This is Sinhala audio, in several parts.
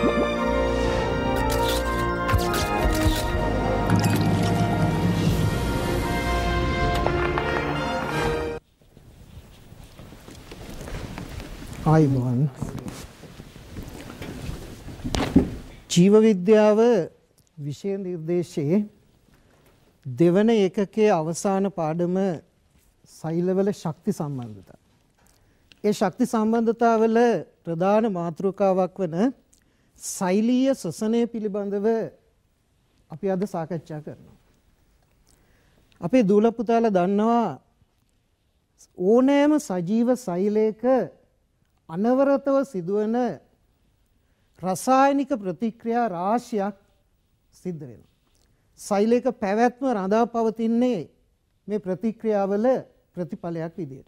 ආයිබෝන් ජීව විද්‍යාව විෂය නිර්දේශයේ දෙවන ඒකකයේ අවසාන පාඩම සෛලවල ශක්ති සම්බන්ධතා. ඒ ශක්ති සම්බන්ධතාවල ප්‍රධාන මාතෘකාවක් වන සෛලීය ශ්වසනය පිළිබඳව අපි අද සාකච්ඡා කරනවා. අපේ දූල පුතාලා දන්නවා ඕනෑම සජීව සෛලයක අනවරතව සිදුවන රසායනික ප්‍රතික්‍රියා රාශියක් සිද්ධ වෙනවා. සෛලයක පැවැත්ම රඳා පවතින්නේ මේ ප්‍රතික්‍රියාවල ප්‍රතිඵලයක් විදියට.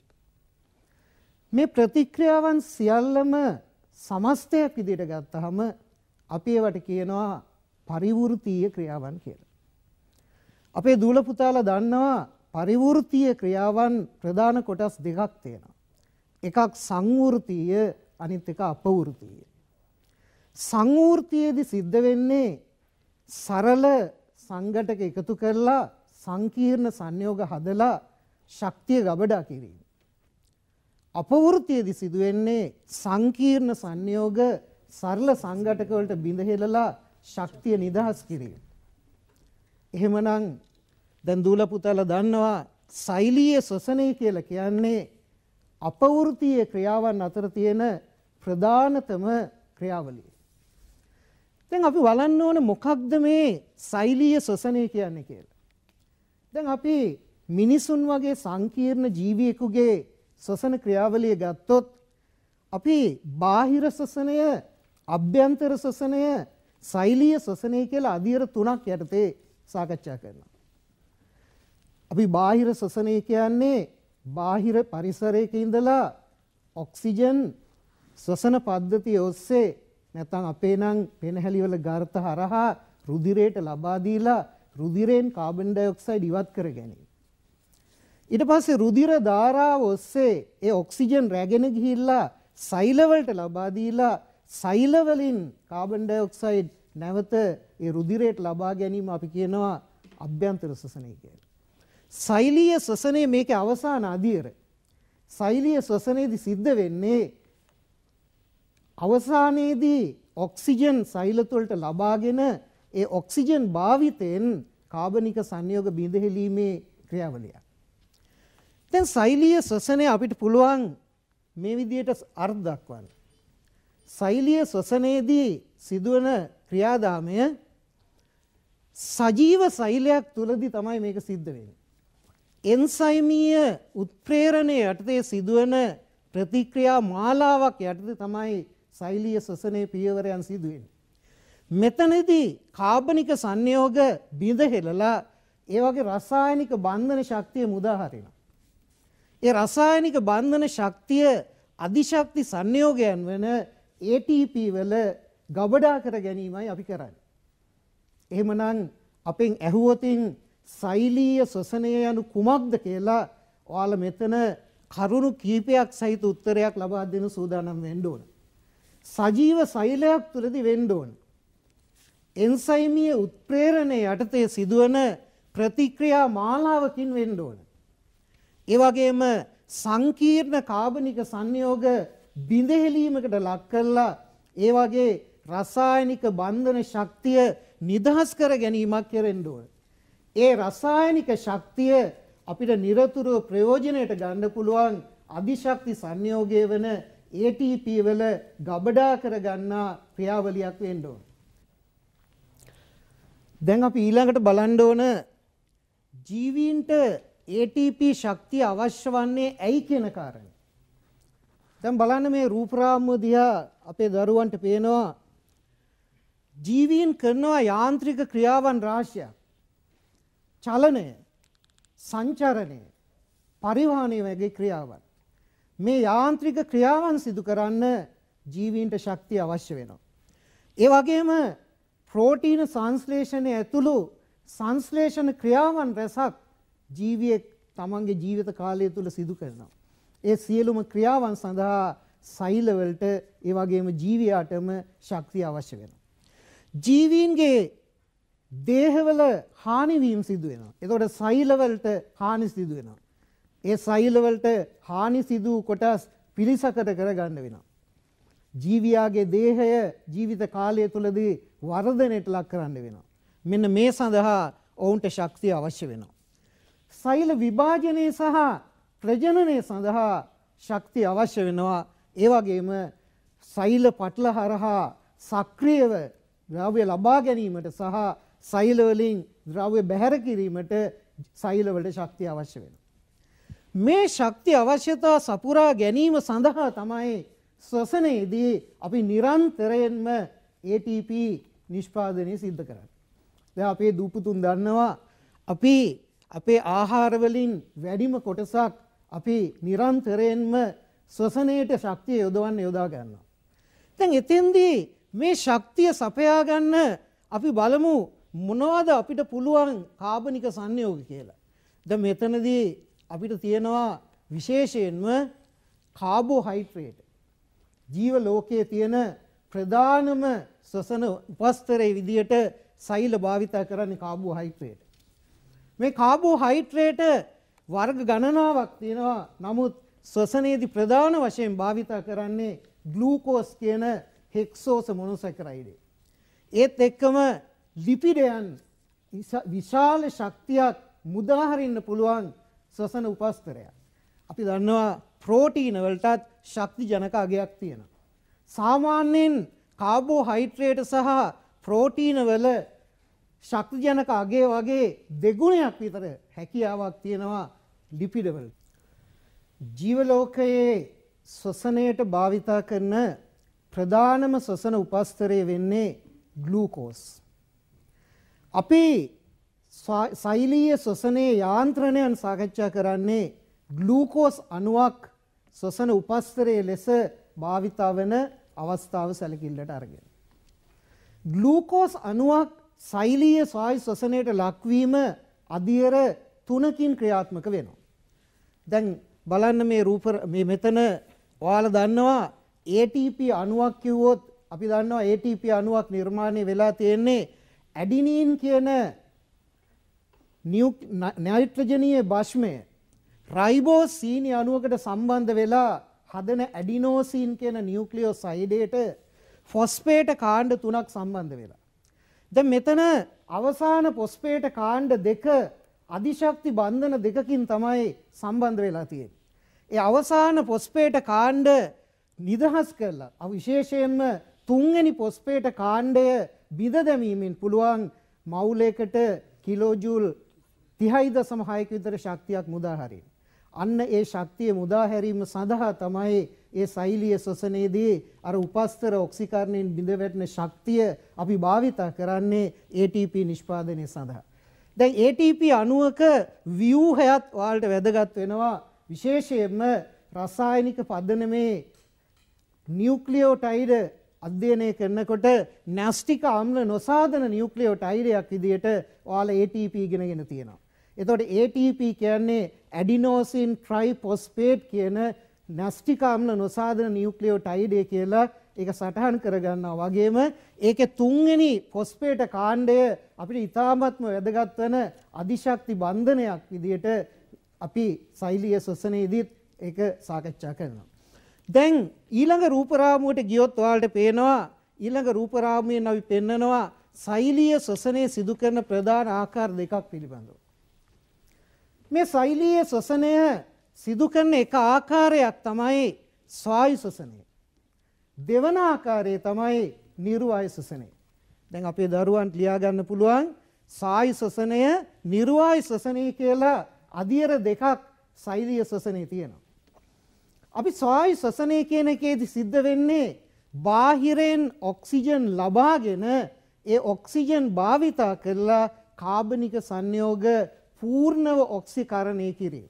මේ ප්‍රතික්‍රියාවන් සියල්ලම සමස්තයක් විදියට ගත්තහම අපි ඒවට කියනවා පරිවෘත්තීය ක්‍රියාවන් කියලා. අපේ දූල පුතාලා දන්නවා පරිවෘත්තීය ක්‍රියාවන් ප්‍රධාන කොටස් දෙකක් තියෙනවා. එකක් සංවෘත්තීය අනිත් එක අපවෘත්තීය. සංවෘත්තීයේදී සිද්ධ වෙන්නේ සරල සංඝටක එකතු කරලා සංකීර්ණ සංයෝග හදලා ශක්තිය ගබඩා කිරීම. අපවෘත්තීයේදී සිදු වෙන්නේ සංකීර්ණ සංයෝග සරල සංඝටක වලට බිඳ හෙලලා ශක්තිය නිදහස් කිරීම. එහෙමනම් දැන් දූල පුතාලා දන්නවා සෛලීය ශ්වසනය කියලා කියන්නේ අපවෘත්තීය ක්‍රියාවන් අතර තියෙන ප්‍රධානතම ක්‍රියාවලිය. දැන් අපි බලන්න ඕන මොකක්ද මේ සෛලීය ශ්වසනය කියන්නේ කියලා. දැන් අපි මිනිසුන් වගේ සංකීර්ණ ජීවියෙකුගේ ශ්වසන ක්‍රියාවලිය ගත්තොත් අපි බාහිර ශ්වසනය, අභ්‍යන්තර ශ්වසනය, සෛලීය ශ්වසනය කියලා අදියර තුනක් යටතේ සාකච්ඡා කරනවා. අපි බාහිර ශ්වසනය කියන්නේ බාහිර පරිසරයක ඉඳලා ඔක්සිජන් ශ්වසන පද්ධතිය ඔස්සේ නැත්නම් අපේ නම් පෙනහැලි වල ගර්ථ හරහා රුධිරයට ලබා දීලා රුධිරයෙන් කාබන් ඩයොක්සයිඩ් ඉවත් කර ගැනීම. ඊට පස්සේ රුධිර ධාරාව ඔස්සේ ඒ ඔක්සිජන් රැගෙන ගිහිල්ලා සෛල වලට ලබා දීලා සෛල වලින් කාබන් ඩයොක්සයිඩ් නැවත ඒ රුධිරයට ලබා ගැනීම අපි කියනවා අභ්‍යන්තර ශ්වසනය කියලා. සෛලීය ශ්වසනයේ මේකේ අවසාන අදියර. සෛලීය ශ්වසනයේදී සිද්ධ වෙන්නේ අවසානයේදී ඔක්සිජන් සෛල තුළට ලබාගෙන ඒ ඔක්සිජන් භාවිතයෙන් කාබනික සංයෝග බිඳහෙලීමේ ක්‍රියාවලියක්. දැන් සෛලීය ශ්වසනය අපිට පුළුවන් මේ විදිහට අර්ථ දක්වන්න. සෛලීය ශ්වසනයේදී සිදුවන ක්‍රියාදාමය සජීව සෛලයක් තුලදී තමයි මේක සිද්ධ වෙන්නේ. එන්සයිමීය උත්ප්‍රේරණය යටතේ සිදුවන ප්‍රතික්‍රියා මාලාවක් යටතේ තමයි සෛලීය ශ්වසනයේ පියවරයන් සිදු වෙන්නේ. මෙතනදී කාබනික සංයෝග බිඳ හෙලලා ඒ වගේ රසායනික බන්ධන ශක්තිය මුදා හරිනවා. ඒ රසායනික බන්ධන ශක්තිය අධිශක්ති සංයෝගයන් වන ATP වල ගබඩා කර ගැනීමයි අපි කරන්නේ. එහෙමනම් අපෙන් ඇහුවොතින් සෛලීය ශ්වසනය යනු කුමක්ද කියලා ඔයාලා මෙතන කරුණු කීපයක් සහිත උත්තරයක් ලබා දෙන සූදානම් වෙන්න ඕන. සජීව සෛලයක් තුලදී වෙන්න ඕන. එන්සයිමීය උත්ප්‍රේරණය යටතේ සිදුවන ප්‍රතික්‍රියා මාලාවකින් වෙන්න ඕන. ඒ වගේම සංකීර්ණ කාබනික සංයෝග බිඳහෙලීමකට ලක් කරලා ඒ වගේ රසායනික බන්ධන ශක්තිය නිදහස් කර ගැනීමක් කෙරෙන්න ඕන. ඒ රසායනික ශක්තිය අපිට නිරතුරුව ප්‍රයෝජනයට ගන්න පුළුවන් අධිශක්ති සංයෝගය වන ATP වල ගබඩා කර ගන්නා ක්‍රියාවලියක් වෙන්න ඕන. දැන් අපි ඊළඟට බලන්න ඕන ජීවීන්ට ATP ශක්තිය අවශ්‍ය වන්නේ ඇයි කියන කාරණේ. දැන් බලන්න මේ රූප රාමුව දිහා අපේ දරුවන්ට පේනවා ජීවීන් කරනවා යාන්ත්‍රික ක්‍රියාවන් රාශියක්. චලනය, සංචරණය, පරිවහනය වගේ ක්‍රියාවන්. මේ යාන්ත්‍රික ක්‍රියාවන් සිදු කරන්න ජීවීන්ට ශක්තිය අවශ්‍ය වෙනවා. ඒ වගේම ප්‍රෝටීන සංශ්ලේෂණය ඇතුළු සංශ්ලේෂණ ක්‍රියාවන් රැසක් ජීවියෙක් තමන්ගේ ජීවිත කාලය තුළ සිදු කරනවා. ඒ සියලුම ක්‍රියාවන් සඳහා සෛල වලට ඒ වගේම ජීවියාටම ශක්තිය අවශ්‍ය වෙනවා. ජීවීන්ගේ දේහවල හානි වීම සිදු වෙනවා. එතකොට සෛල වලට හානි සිදු වෙනවා. ඒ සෛල වලට හානි සිදු කොටස් පිළිසකර කරගන්න වෙනවා. ජීවියාගේ දේහය ජීවිත කාලය තුලදී වර්ධනයට ලක් කරන්න වෙනවා. මෙන්න මේ සඳහා ඔවුන්ට ශක්තිය අවශ්‍ය වෙනවා. සෛල විභාජනය සහ ප්‍රජනනය සඳහා ශක්තිය අවශ්‍ය වෙනවා. ඒ වගේම සෛල පටල හරහා සක්‍රියව ද්‍රව්‍ය ලබා ගැනීමට සහ සෛල වලින් ද්‍රව්‍ය බැහැර කිරීමට සෛල වලට ශක්තිය අවශ්‍ය වෙනවා. මේ ශක්තිය අවශ්‍යතා සපුරා ගැනීම සඳහා තමයි ශ්වසනයේදී අපි නිරන්තරයෙන්ම ATP නිෂ්පාදනය සිද්ධ කරන්නේ. දැන් අපේ දූපුතුන් දන්නවා අපි අපේ ආහාර වලින් වැඩිම කොටසක් අපි නිරන්තරයෙන්ම ශ්වසනයට ශක්තිය යොදා ගන්නවා. දැන් එතෙන්දී මේ ශක්තිය සපයා ගන්න අපි බලමු මොනවද අපිට පුළුවන් කාබනික සංයෝග කියලා. දැන් මෙතනදී අපිට තියෙනවා විශේෂයෙන්ම කාබෝහයිඩ්‍රේට්. ජීව ලෝකයේ තියෙන ප්‍රධානම ශ්වසන උපස්තරයේ විදියට සෛල භාවිතා කරන්නේ කාබෝහයිඩ්‍රේට්. මේ කාබෝහයිඩ්‍රේට් වර්ග ගණනාවක් තියෙනවා. නමුත් ශ්වසනයේදී ප්‍රධාන වශයෙන් භාවිතා කරන්නේ ග්ලූකෝස් කියන හෙක්සෝස මොනොසැකරයිඩ්. ඒත් එක්කම ලිපිඩයන් විශාල ශක්තියක් මුදා හරින්න පුළුවන් ශ්වසන උපස්තරයක්. අපි දන්නවා ප්‍රෝටීන වලටත් ශක්ති ජනක අගයක් තියෙනවා. සාමාන්‍යයෙන් කාබෝහයිඩ්‍රේට් සහ ප්‍රෝටීන වල ශක්ති ජනක අගය වගේ දෙගුණයක් විතර හැකියාවක් තියෙනවා ලිපිඩ වල. ජීව ලෝකයේ ශ්වසනයට භාවිතා කරන ප්‍රධානම ශ්වසන උපස්තරය වෙන්නේ ග්ලූකෝස්. අපි සෛලීය ශ්වසනයේ යාන්ත්‍රණයන් සාකච්ඡා කරන්නේ ග්ලූකෝස් අණුවක් ශ්වසන උපස්තරයේ ලෙස භාවිතා වන අවස්ථාව සැලකිල්ලට අරගෙන. ග්ලූකෝස් අණුවක් සෛලීය ස්වායු ශ්වසනයට ලක්වීම අධියර 3කින් ක්‍රියාත්මක වෙනවා. දැන් බලන්න මේ මෙතන ඔයාලා දන්නවා ATP අණුවක් කිව්වොත් අපි දන්නවා ATP අණුවක් නිර්මාණය වෙලා තියෙන්නේ ඇඩිනීන් කියන නයිට්‍රජනීය භස්මය රයිබෝසීනි අණුවකට සම්බන්ධ වෙලා හදන ඇඩිනෝසින් කියන නියුක්ලියෝසයිඩේට ෆොස්ෆේට කාණ්ඩ 3ක් සම්බන්ධ වෙලා. දැන් මෙතන අවසාන ෆොස්ෆේට කාණ්ඩ දෙක අධිශක්ති බන්ධන දෙකකින් තමයි සම්බන්ධ වෙලා තියෙන්නේ. ඒ අවසාන ෆොස්ෆේට කාණ්ඩ නිදහස් කරලා විශේෂයෙන්ම තුන්වෙනි ෆොස්ෆේට කාණ්ඩය බිඳ දැමීමෙන් පුළුවන් මවුලයකට කිලෝජූල් 30.6ක විතර ශක්තියක් මුදා හරින්න. අන්න ඒ ශක්තිය මුදා හැරීම සඳහා තමයි ඒ සෛලීය ශ්වසනයේදී අර උපස්තර ඔක්සිකරණයෙන් බිඳ වැටෙන ශක්තිය අපි භාවිතා කරන්නේ ATP නිෂ්පාදනය සඳහා. දැන් ATP අණුවක ව්‍යූහයත් ඔයාලට වැදගත් වෙනවා. විශේෂයෙන්ම රසායනික පදනමේ නියුක්ලියෝටයිඩ අධ්‍යයනය කරනකොට න්‍යෂ්ටික අම්ල නොසාධන නියුක්ලියෝටයිඩයක් විදියට ඔයාලා ATP ඉගෙනගෙන තියෙනවා. එතකොට ATP කියන්නේ ඇඩිනෝසින් ට්‍රයිෆොස්ෆේට් කියන න්‍යෂ්ටික අම්ල නොසාධන නියුක්ලියෝටයිඩය කියලා ඒක සටහන් කරගන්නවා. වගේම ඒකේ තුන්වෙනි ෆොස්ෆේට කාණ්ඩය අපිට ඉතාමත්ම වැදගත් වෙන අධිශක්ති බන්ධනයක් විදියට අපි සෛලීය ශ්වසනයේදීත් ඒක සාකච්ඡා කරනවා. දැන් ඊළඟ රූපරාමුවට ගියොත් ඔයාලට පේනවා ඊළඟ රූපරාමුවෙන් අපි පෙන්නනවා සෛලීය ශ්වසනයේ සිදු කරන ප්‍රධාන ආකාර දෙකක් පිළිබඳව. මේ සෛලීය ශ්වසනය සිදු කරන එක ආකාරයක් තමයි ස්වායු ශ්වසනය. දෙවන ආකාරය තමයි නිර්වායු ශ්වසනය. දැන් අපේ දරුවන්ට ලියා ගන්න පුළුවන් ස්වායු ශ්වසනය නිර්වායු ශ්වසනය කියලා අධියර දෙකක් සෛලීය ශ්වසනයේ තියෙනවා. අපි ස්වායු ශ්වසනය කියන එකේදී සිද්ධ වෙන්නේ බාහිරෙන් ඔක්සිජන් ලබාගෙන ඒ ඔක්සිජන් භාවිතා කරලා කාබනික සංයෝග පූර්ණව ඔක්සිකරණය කිරීම.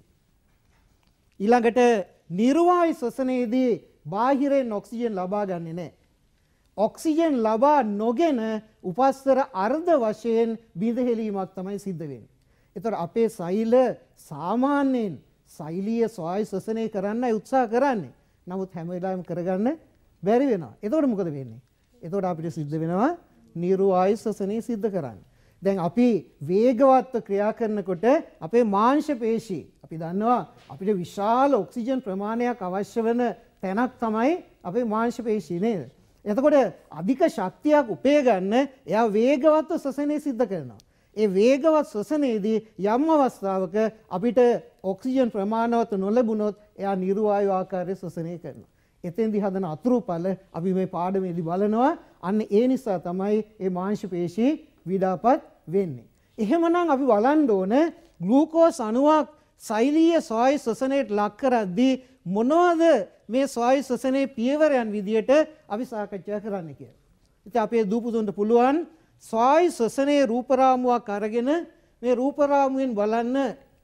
ඊළඟට නිර්වායු ශ්වසනයේදී බාහිරෙන් ඔක්සිජන් ලබා ගන්නේ නැහැ. ඔක්සිජන් ලබා නොගෙන උපස්තර අර්ධ වශයෙන් බිඳහෙලීමක් තමයි සිද්ධ වෙන්නේ. ඒතර අපේ සෛල සාමාන්‍යයෙන් සෛලීය ස්වායු ශ්වසනය කරන්නයි උත්සාහ කරන්නේ. නමුත් හැම වෙලාවෙම කරගන්න බැරි වෙනවා. එතකොට මොකද වෙන්නේ? එතකොට අපිට සිද්ධ වෙනවා නිර්වායු ශ්වසනය සිද්ධ කරන්න. දැන් අපි වේගවත්ව ක්‍රියා කරනකොට අපේ මාංශ පේශී අපි දන්නවා අපිට විශාල ඔක්සිජන් ප්‍රමාණයක් අවශ්‍ය වෙන තැනක් තමයි අපේ මාංශ පේශී නේද? එතකොට අධික ශක්තියක් උපය ගන්න එයා වේගවත්ව ශ්වසනය සිද්ධ කරනවා. ඒ වේගවත් ශ්වසනයේදී යම් අවස්ථාවක අපිට ඔක්සිජන් ප්‍රමාණවත් නොලැබුණොත් එයා නිර්වායු ආකාරයේ ශ්වසනය කරනවා. එතෙන්දී හදන අතුරුඵල අපි මේ පාඩමේදී බලනවා. අන්න ඒ නිසා තමයි මේ මාංශ පේශී විඩාපත් වෙන්නේ. එහෙමනම් අපි බලන්න ඕන ග්ලූකෝස් අණුවක් සෛලීය ස්වායු ශ්වසනයට ලක් කරද්දී මොනවද මේ ස්වායු ශ්වසනයේ පියවරයන් විදියට අපි සාකච්ඡා කරන්න කියලා. ඉතින් අපේ දූපුතුන්ට පුළුවන් ස්වායු ශ්වසනයේ රූප රාමුවක් අරගෙන මේ රූප රාමුවෙන් බලන්න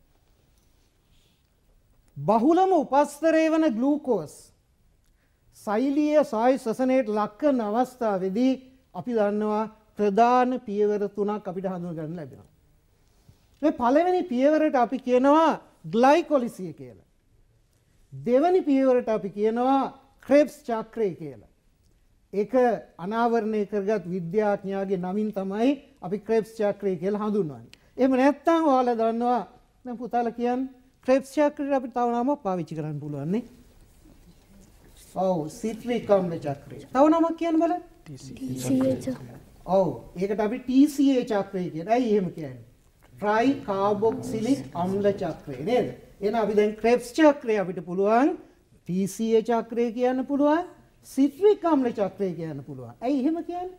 බහුලම උපස්තරය වන ග්ලූකෝස් සෛලීය ස්වායු ශ්වසනයට ලක් කරන අවස්ථාවේදී අපි දන්නවා ප්‍රධාන පියවර තුනක් අපිට හඳුනා ගන්න ලැබෙනවා. මේ පළවෙනි පියවරට අපි කියනවා ග්ලයිකොලිසිය කියලා. දෙවෙනි පියවරට අපි කියනවා ක්‍රෙබ්ස් චක්‍රය කියලා. ඒක අනාවරණය කරගත් විද්‍යාඥයාගේ නමින් තමයි අපි ක්‍රෙබ්ස් චක්‍රය කියලා හඳුන්වන්නේ. එහෙම නැත්නම් ඔයාලා දන්නවා දැන් පුතාලා කියන්නේ ක්‍රෙබ්ස් චක්‍රයට අපිට තව නමක් පාවිච්චි කරන්න පුළුවන් නේ. ඔව් සිට්‍රික් අම්ල චක්‍රය. තව නමක් කියන්න බලන්න. TCA. ඔව් ඒකට අපි TCA චක්‍රය කියනවා. ඇයි එහෙම කියන්නේ? ට්‍රයි කාබොක්සිලික් අම්ල චක්‍රය නේද? එහෙනම් අපි දැන් ක්‍රෙබ්ස් චක්‍රය අපිට පුළුවන් TCA චක්‍රය කියන්න පුළුවන්. සිට්‍රික් අම්ල චක්‍රය කියන්න පුළුවන්. ඇයි එහෙම කියන්නේ?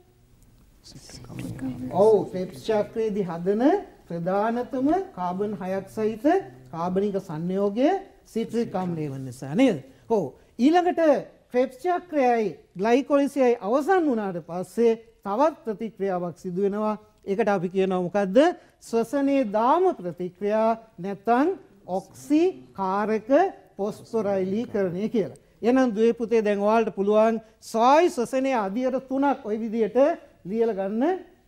ඔව් ක්‍රෙබ්ස් චක්‍රයේදී හදන ප්‍රධානතම කාබන් 6ක් සහිත කාබනික සංයෝගය සිට්‍රික් අම්ලය වෙන නිසා නේද? ඔව් ඊළඟට ක්‍රෙබ්ස් චක්‍රයයි ග්ලයිකොලිසියයි අවසන් වුණාට පස්සේ තවත් ප්‍රතික්‍රියාවක් සිදු වෙනවා. ඒකට අපි කියනවා මොකද්ද? ශ්වසනයේ දාම ප්‍රතික්‍රියා නැත්නම් ඔක්සිකාරක පොස්ෆොරයිලීකරණය කියලා. එහෙනම් දුවේ පුතේ දැන් ඔයාලට පුළුවන් ස්වායු ශ්වසනයේ අදියර තුනක් ওই විදිහට ලියලා ගන්න.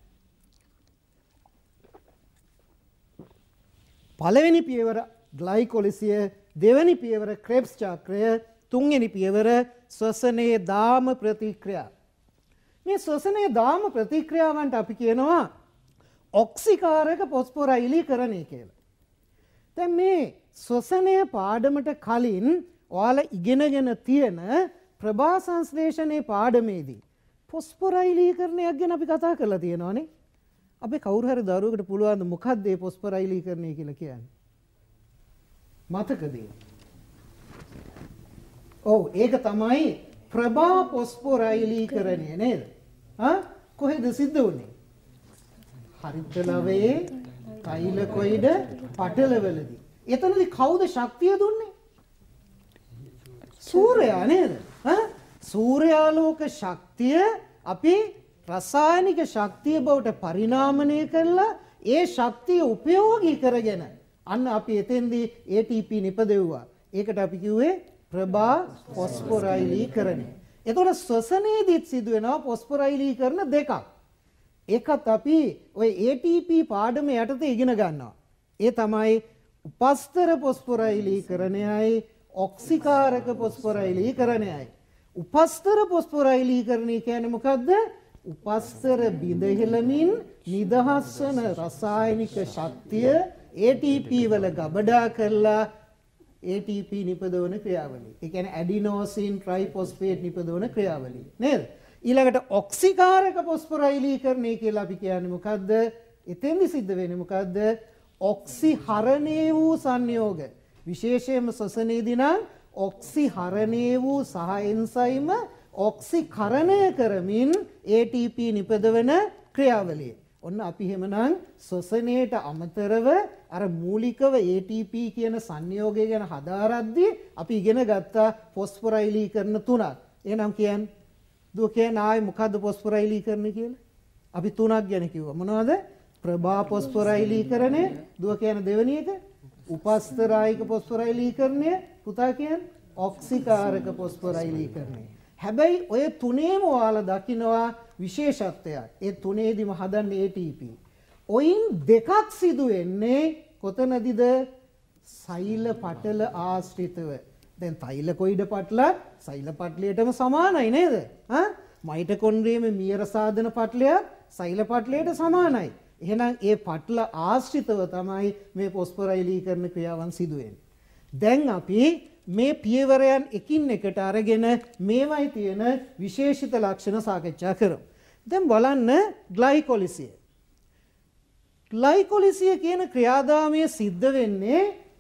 පළවෙනි පියවර ග්ලයිකොලිසිය, දෙවෙනි පියවර ක්‍රෙබ්ස් චක්‍රය, තුන්වෙනි පියවර ශ්වසනයේ දාම ප්‍රතික්‍රියා. මේ ශ්වසනයේ දාම ප්‍රතික්‍රියාවන්ට අපි කියනවා ඔක්සිකාරක පොස්ෆොරයිලීකරණය කියලා. දැන් මේ ශ්වසනය පාඩමට කලින් ඔයාලා ඉගෙනගෙන තියෙන ප්‍රභා සංශ්ලේෂණයේ පාඩමේදී පොස්ෆොරයිලීකරණයක් ගැන අපි කතා කරලා තියෙනවානේ. අපි කවුරු හරි දරුවෙකුට පුළුවන් ද මොකක්ද මේ පොස්ෆොරයිලීකරණය කියලා කියන්නේ? මතකද? ඔව් ඒක තමයි ප්‍රභා පොස්ෆොරයිලීකරණය නේද? කොහෙද සිද්ධ වුනේ? හරිත ලවයේ තෛල කොයිඩ පටලවලදී. එතනදී කවුද ශක්තිය දුන්නේ? සූර්යයා නේද? සූර්යාලෝක ශක්තිය අපි රසායනික ශක්තිය බවට පරිණාමණය කරලා ඒ ශක්තිය උපයෝගී කරගෙන අන්න අපි එතෙන්දී ATP නිපදෙව්වා. ඒකට අපි කිව්වේ ප්‍රභා පොස්ෆොරයිලීකරණය. එතකොට ශ්වසනයේදීත් සිදු වෙනවා පොස්ෆොරයිලීකරණ දෙකක්. ඒකත් අපි ওই ATP පාඩම යටතේ ඉගෙන ගන්නවා. ඒ තමයි උපස්තර පොස්ෆොරයිලීකරණයයි ඔක්සිකාරක පොස්ෆොරයිලීකරණයයි. උපස්තර පොස්ෆොරයිලීකරණය කියන්නේ මොකද්ද? උපස්තර බිඳහෙළමින් නිදහස් වන රසායනික ශක්තිය ATP වල ගබඩා කරලා ATP නිපදවන ක්‍රියාවලිය. ඒ කියන්නේ ඇඩිනෝසින් ට්‍රයිෆොස්ෆේට් නිපදවන ක්‍රියාවලිය. නේද? ඊළඟට ඔක්සිකාරක පොස්ෆොරයිලීකරණය කියලා අපි කියන්නේ මොකද්ද? එතෙන්දි සිද්ධ වෙන්නේ මොකද්ද? ඔක්සිහරණය වූ සංයෝග. විශේෂයෙන්ම ශ්වසනයේදී නම් ඔක්සිහරණය වූ සහ එන්සයිම ඔක්සිකරණය කරමින් ATP නිපදවන ක්‍රියාවලිය. ඔන්න අපි එහෙමනම් ශ්වසනයට අමතරව අර මූලිකව ATP කියන සංයෝගය ගැන හදාරද්දී අපි ඉගෙන ගත්තා ෆොස්ෆොරයිලීකරණ තුනක්. එහෙනම් කියන්නේ දුව කියන්නේ ආයේ මොකද්ද ෆොස්ෆොරයිලීකරණ කියලා? අපි තුනක් ගැන කිව්වා. මොනවද? ප්‍රභා ෆොස්ෆොරයිලීකරණය, දුව කියන දෙවෙනි එක උපස්තරායික ෆොස්ෆොරයිලීකරණය, පුතා කියන්නේ ඔක්සිකාරක ෆොස්ෆොරයිලීකරණය. හැබැයි ඔය තුනේම ඔයාලා දකිනවා විශේෂත්වයක්. ඒ තුනේදිම හදන්නේ ATP. ඔයින් දෙකක් සිදු වෙන්නේ කොතනදීද? සෛල පටල ආශ්‍රිතව. දැන් තෛලකොයිඩ පටල සෛල පටලයටම සමානයි නේද? මයිටොකොන්ඩ්‍රියම මියර සාධන පටලයක් සෛල පටලයට සමානයි. එහෙනම් ඒ පටල ආශ්‍රිතව තමයි මේ පොස්පොරයිලීකරණ ක්‍රියාවන් සිදු වෙන්නේ. දැන් අපි මේ පියවරයන් එකින් එකට අරගෙන මේවයි තියෙන විශේෂිත ලක්ෂණ සාකච්ඡා කරමු. දැන් බලන්න ග්ලයිකොලිසිය. ග්ලයිකොලිසිය කියන ක්‍රියාදාමය සිද්ධ වෙන්නේ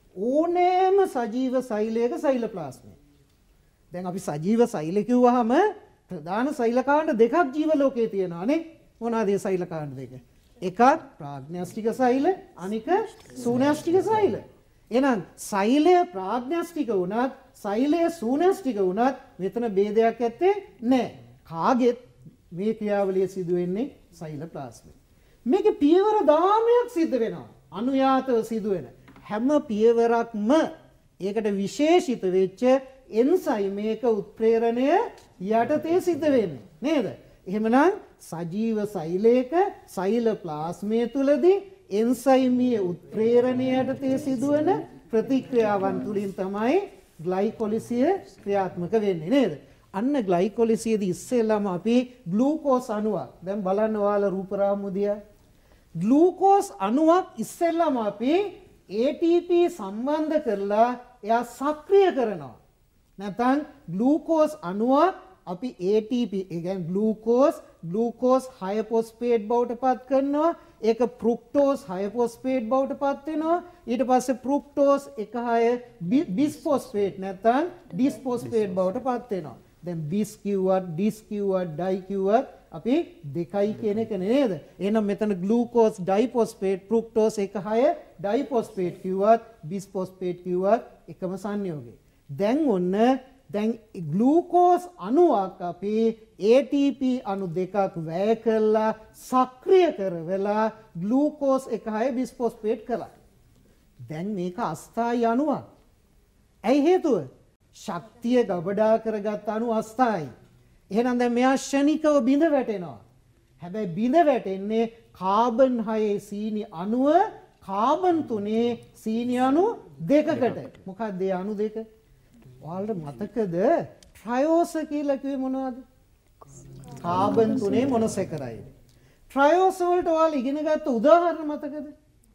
ඕනෑම සජීව සෛලයක සෛලප්ලාස්මය. දැන් අපි සජීව සෛල කිව්වහම ප්‍රධාන සෛල කාණ්ඩ දෙකක් ජීව ලෝකයේ තියෙනවානේ. මොනවාද ඒ සෛල කාණ්ඩ දෙක? එකක් ප්‍රාග්න්‍යෂ්ටික සෛල, අනික සූන්‍යෂ්ටික සෛල. එහෙනම් සෛලය ප්‍රාග්න්‍යෂ්ටික වුණත් සෛලය සූන්‍යෂ්ටික වුණත් මෙතන ભેදයක් ඇත්තේ නැහැ. කාගෙත් මේ ක්‍රියාවලිය සිදු වෙන්නේ සෛලප්ලාස්මය. මේකේ පියවර 10ක් සිද්ධ වෙනවා. අනුයාතව සිදු වෙන හැම පියවරක්ම ඒකට විශේෂිත වෙච්ච එන්සයිමයක උත්ප්‍රේරණය යටතේ සිද්ධ වෙන්නේ නේද? එහෙමනම් සජීව සෛලයක සෛල ප්ලාස්මය තුලදී එන්සයිමීය උත්ප්‍රේරණය යටතේ සිදුවන ප්‍රතික්‍රියාවන් තුලින් තමයි ග්ලයිකොලිසිය ක්‍රියාත්මක වෙන්නේ නේද? අන්න ග්ලයිකොලිසියේදී ඉස්සෙල්ලාම අපි ග්ලූකෝස් අණුවක් දැන් බලන්න ඔයාලා රූපරාමුදිය ග්ලූකෝස් අණුවක් ඉස්සෙල්ලාම අපි ATP සම්බන්ධ කරලා එයා සක්‍රිය කරනවා. නැත්නම් ග්ලූකෝස් අණුවක් අපි ATP ඒ කියන්නේ ග්ලූකෝස් 6 ෆොස්ෆේට් බවට පත් කරනවා. ඒක ෆ්‍රුක්ටෝස් 6 ෆොස්ෆේට් බවට පත් වෙනවා. ඊට පස්සේ ෆ්‍රුක්ටෝස් 1 බිස්ෆොස්ෆේට් නැත්නම් ඩිස්ෆොස්ෆේට් බවට පත් වෙනවා. දැන් බිස් කිව්වත් ඩිස් කිව්වත් ඩයි කිව්වත් අපි දෙකයි කියන එක නේද? එහෙනම් මෙතන ග්ලූකෝස් ඩයිෆොස්ෆේට් ෆ්‍රුක්ටෝස් 1 ඩයිෆොස්ෆේට් කිව්වත් බිස්ෆොස්ෆේට් කිව්වත් එකම සංයෝගය. දැන් ඔන්න දැන් ග්ලූකෝස් අණුවක් අපි ATP අණු දෙකක් වැය කරලා සක්‍රිය කරවලා ග්ලූකෝස් 1 බිස්ෆොස්ෆේට් කළා. දැන් මේක අස්ථායි අණුවක්. ඇයි හේතුව? ශක්තිය ගබඩා කරගත් අණු අස්ථායි. එහෙනම් දැන් මෙයා ෂණිකව බිඳ වැටෙනවා. හැබැයි බිඳ වැටෙන්නේ කාබන් 6 සීනි අණුව කාබන් 3 සීනි අණු දෙකකට. මොකක්ද ඒ අණු දෙක? ඔයාලට මතකද ට්‍රයෝස කියලා කිව්වේ මොනවද? කාබන් 3 මොනොසැකරයිඩ්. ට්‍රයෝස වලට ඔයාලා ඉගෙන ගත්ත උදාහරණ මතකද?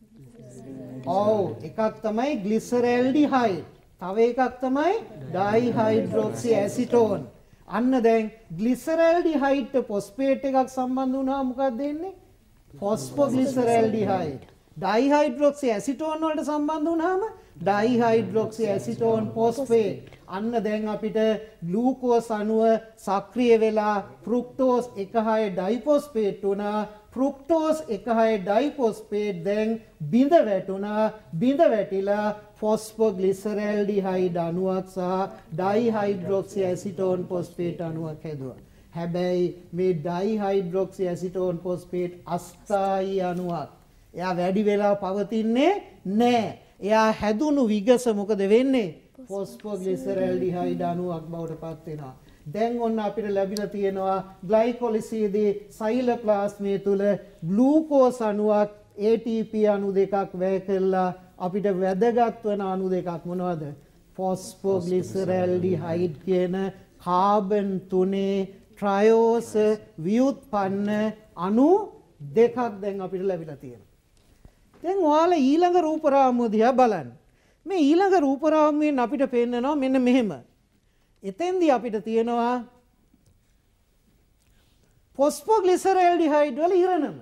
ඔව් එකක් තමයි ග්ලිසරල්ඩිහයිඩ්. තව එකක් තමයි ඩයිහයිඩ්‍රොක්සි ඇසිටෝන්. අන්න දැන් ග්ලිසරල්ඩිහයිඩ්ට ෆොස්ෆේට් එකක් සම්බන්ධ වුණාම මොකක්ද වෙන්නේ? ෆොස්ෆොග්ලිසරල්ඩිහයිඩ්. ඩයිහයිඩ්‍රොක්සි ඇසිටෝන් වලට සම්බන්ධ වුණාම ඩයිහයිඩ්‍රොක්සි ඇසිටෝන් ෆොස්ෆේට්. අන්න දැන් අපිට ග්ලූකෝස් අණුව සක්‍රිය වෙලා ෆ්‍රුක්ටෝස් 1 ඩයිෆොස්ෆේට් වුණා. ෆ්‍රුක්ටෝස් 1 ඩයිෆොස්ෆේට් දැන් බිඳ වැටුණා. බිඳ වැටිලා ෆොස්ෆොග්ලිසරල්ඩිහයිඩ් අණුවක් සහ ඩයිහයිඩ්‍රොක්සි ඇසිටෝන් ෆොස්ෆේට් අණුවක් හැදුවා. හැබැයි මේ ඩයිහයිඩ්‍රොක්සි ඇසිටෝන් ෆොස්ෆේට් අස්ථායි අණුවක්. එයා වැඩි වෙලා පවතින්නේ නැහැ. එයා හැදුණු විගස මොකද වෙන්නේ? ෆොස්ෆොග්ලිසරල්ඩිහයිඩ් අණුවක් බවට පත් වෙනවා. දැන් ඔන්න අපිට ලැබිලා තියෙනවා ග්ලයිකොලිසියේදී සෛලප්ලාස්මය තුල ග්ලූකෝස් අණුවක් ATP අණු දෙකක් වැය කළා. අපිට වැදගත් වන අණු දෙකක් මොනවද? ෆොස්ෆොග්ලිසරල්ඩිහයිඩ් කියන කාබන් 3 ට්‍රයෝස ව්‍යුත්පන්න අණු දෙකක් දැන් අපිට ලැබිලා තියෙනවා. දැන් ඔයාලා ඊළඟ රූපරාමුව දිහා බලන්න. මේ ඊළඟ රූපරාමුවෙන් අපිට පේන්නනවා මෙන්න මෙහෙම. එතෙන්දී අපිට තියෙනවා ෆොස්ෆොග්ලිසරල්ඩිහයිඩ් වල ඉරණම.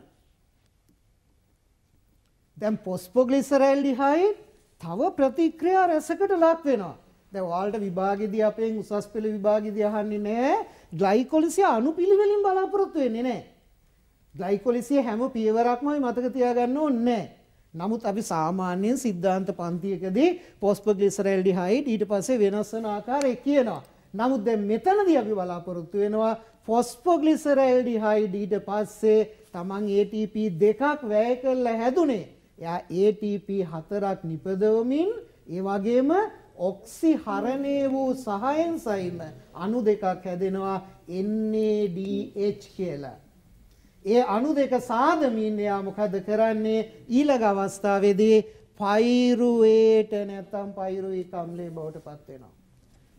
දැන් ෆොස්ෆොග්ලිසරල්ඩිහයිඩ් තව ප්‍රතික්‍රියා රසකට ලක් වෙනවා. දැන් ඔයාලට විභාගෙදී අපෙන් උසස් පෙළ විභාගෙදී අහන්නේ නැහැ ග්ලයිකොලිසිය අණුපිළිවෙලින් බලාපොරොත්තු වෙන්නේ නැහැ. ග්ලයිකොලිසිය හැම පියවරක්මයි මතක තියාගන්න ඕනේ නැහැ. නමුත් අපි සාමාන්‍යයෙන් සිද්ධාන්ත පන්තියකදී ෆොස්ෆොග්ලිසරල්ඩිහයිඩ් ඊට පස්සේ වෙනස් වෙන ආකාරය කියනවා. නමුත් දැන් මෙතනදී අපි බලාපොරොත්තු වෙනවා ෆොස්ෆොග්ලිසරල්ඩිහයිඩ් ඊට පස්සේ Taman ATP දෙකක් වැය කරලා හැදුනේ. එයා ATP 4ක් නිපදවමින් ඒ වගේම ඔක්සිහරණය වූ සහඑන්සයිම අණු දෙකක් හැදෙනවා NADH කියලා. ඒ අණු දෙක සාදමින් එයා මොකද කරන්නේ? ඊළඟ අවස්ථාවේදී පයිරුවේට නැත්නම් පයිරුවික් අම්ලය බවට පත් වෙනවා.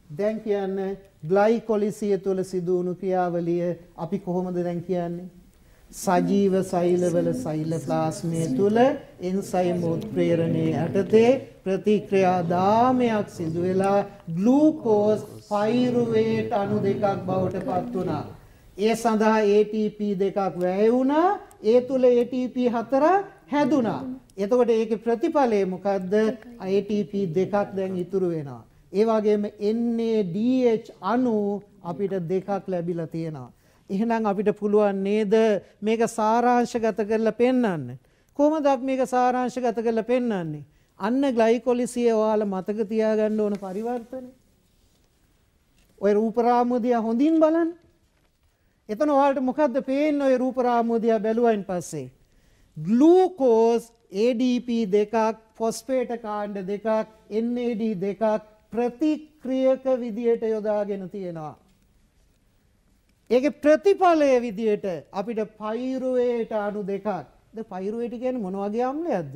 දැන් කියන්නේ ග්ලයිකොලිසිය තුළ සිදු වුණු ක්‍රියාවලිය අපි කොහොමද දැන් කියන්නේ? සජීව සෛලවල සෛලප්ලාස්මය තුළ එන්සයිම් උත්ප්‍රේරණයේ යටතේ ප්‍රතික්‍රියා දාමයක් සිදු වෙලා ග්ලූකෝස් පයිරුවේට් අණු දෙකක් බවට පත් වුණා. ඒ සඳහා ATP දෙකක් වැය වුණා. ඒ තුල ATP 4 හැදුනා. එතකොට ඒකේ ප්‍රතිඵලය මොකද්ද? ATP දෙකක් දැන් ඉතුරු වෙනවා. ඒ වගේම NADH අණු අපිට දෙකක් ලැබිලා තියෙනවා. එහෙනම් අපිට පුළුවන් නේද මේක සාරාංශගත කරලා පෙන්වන්න? කොහොමද අපි මේක සාරාංශගත කරලා පෙන්වන්නේ? අන්න ග්ලයිකොලිසිය ඔයාලා මතක තියාගන්න ඕන පරිවර්තනය. ඔය රූපරාමුව දිහා හොඳින් බලන්න. එතන ඔයාලට මොකද්ද පේන්නේ ඔය රූපරාමුව දිහා බැලුවයින් පස්සේ? ග්ලූකෝස් ADP දෙකක්, ෆොස්ෆේට කාණ්ඩ දෙකක්, NAD දෙකක් ප්‍රතික්‍රියක විදියට යොදාගෙන තියෙනවා. ඒකේ ප්‍රතිඵලයේ විදියට අපිට පයිරුවේට අණු දෙකක්. දැන් පයිරුවේට කියන්නේ මොන වගේ අම්ලයක්ද?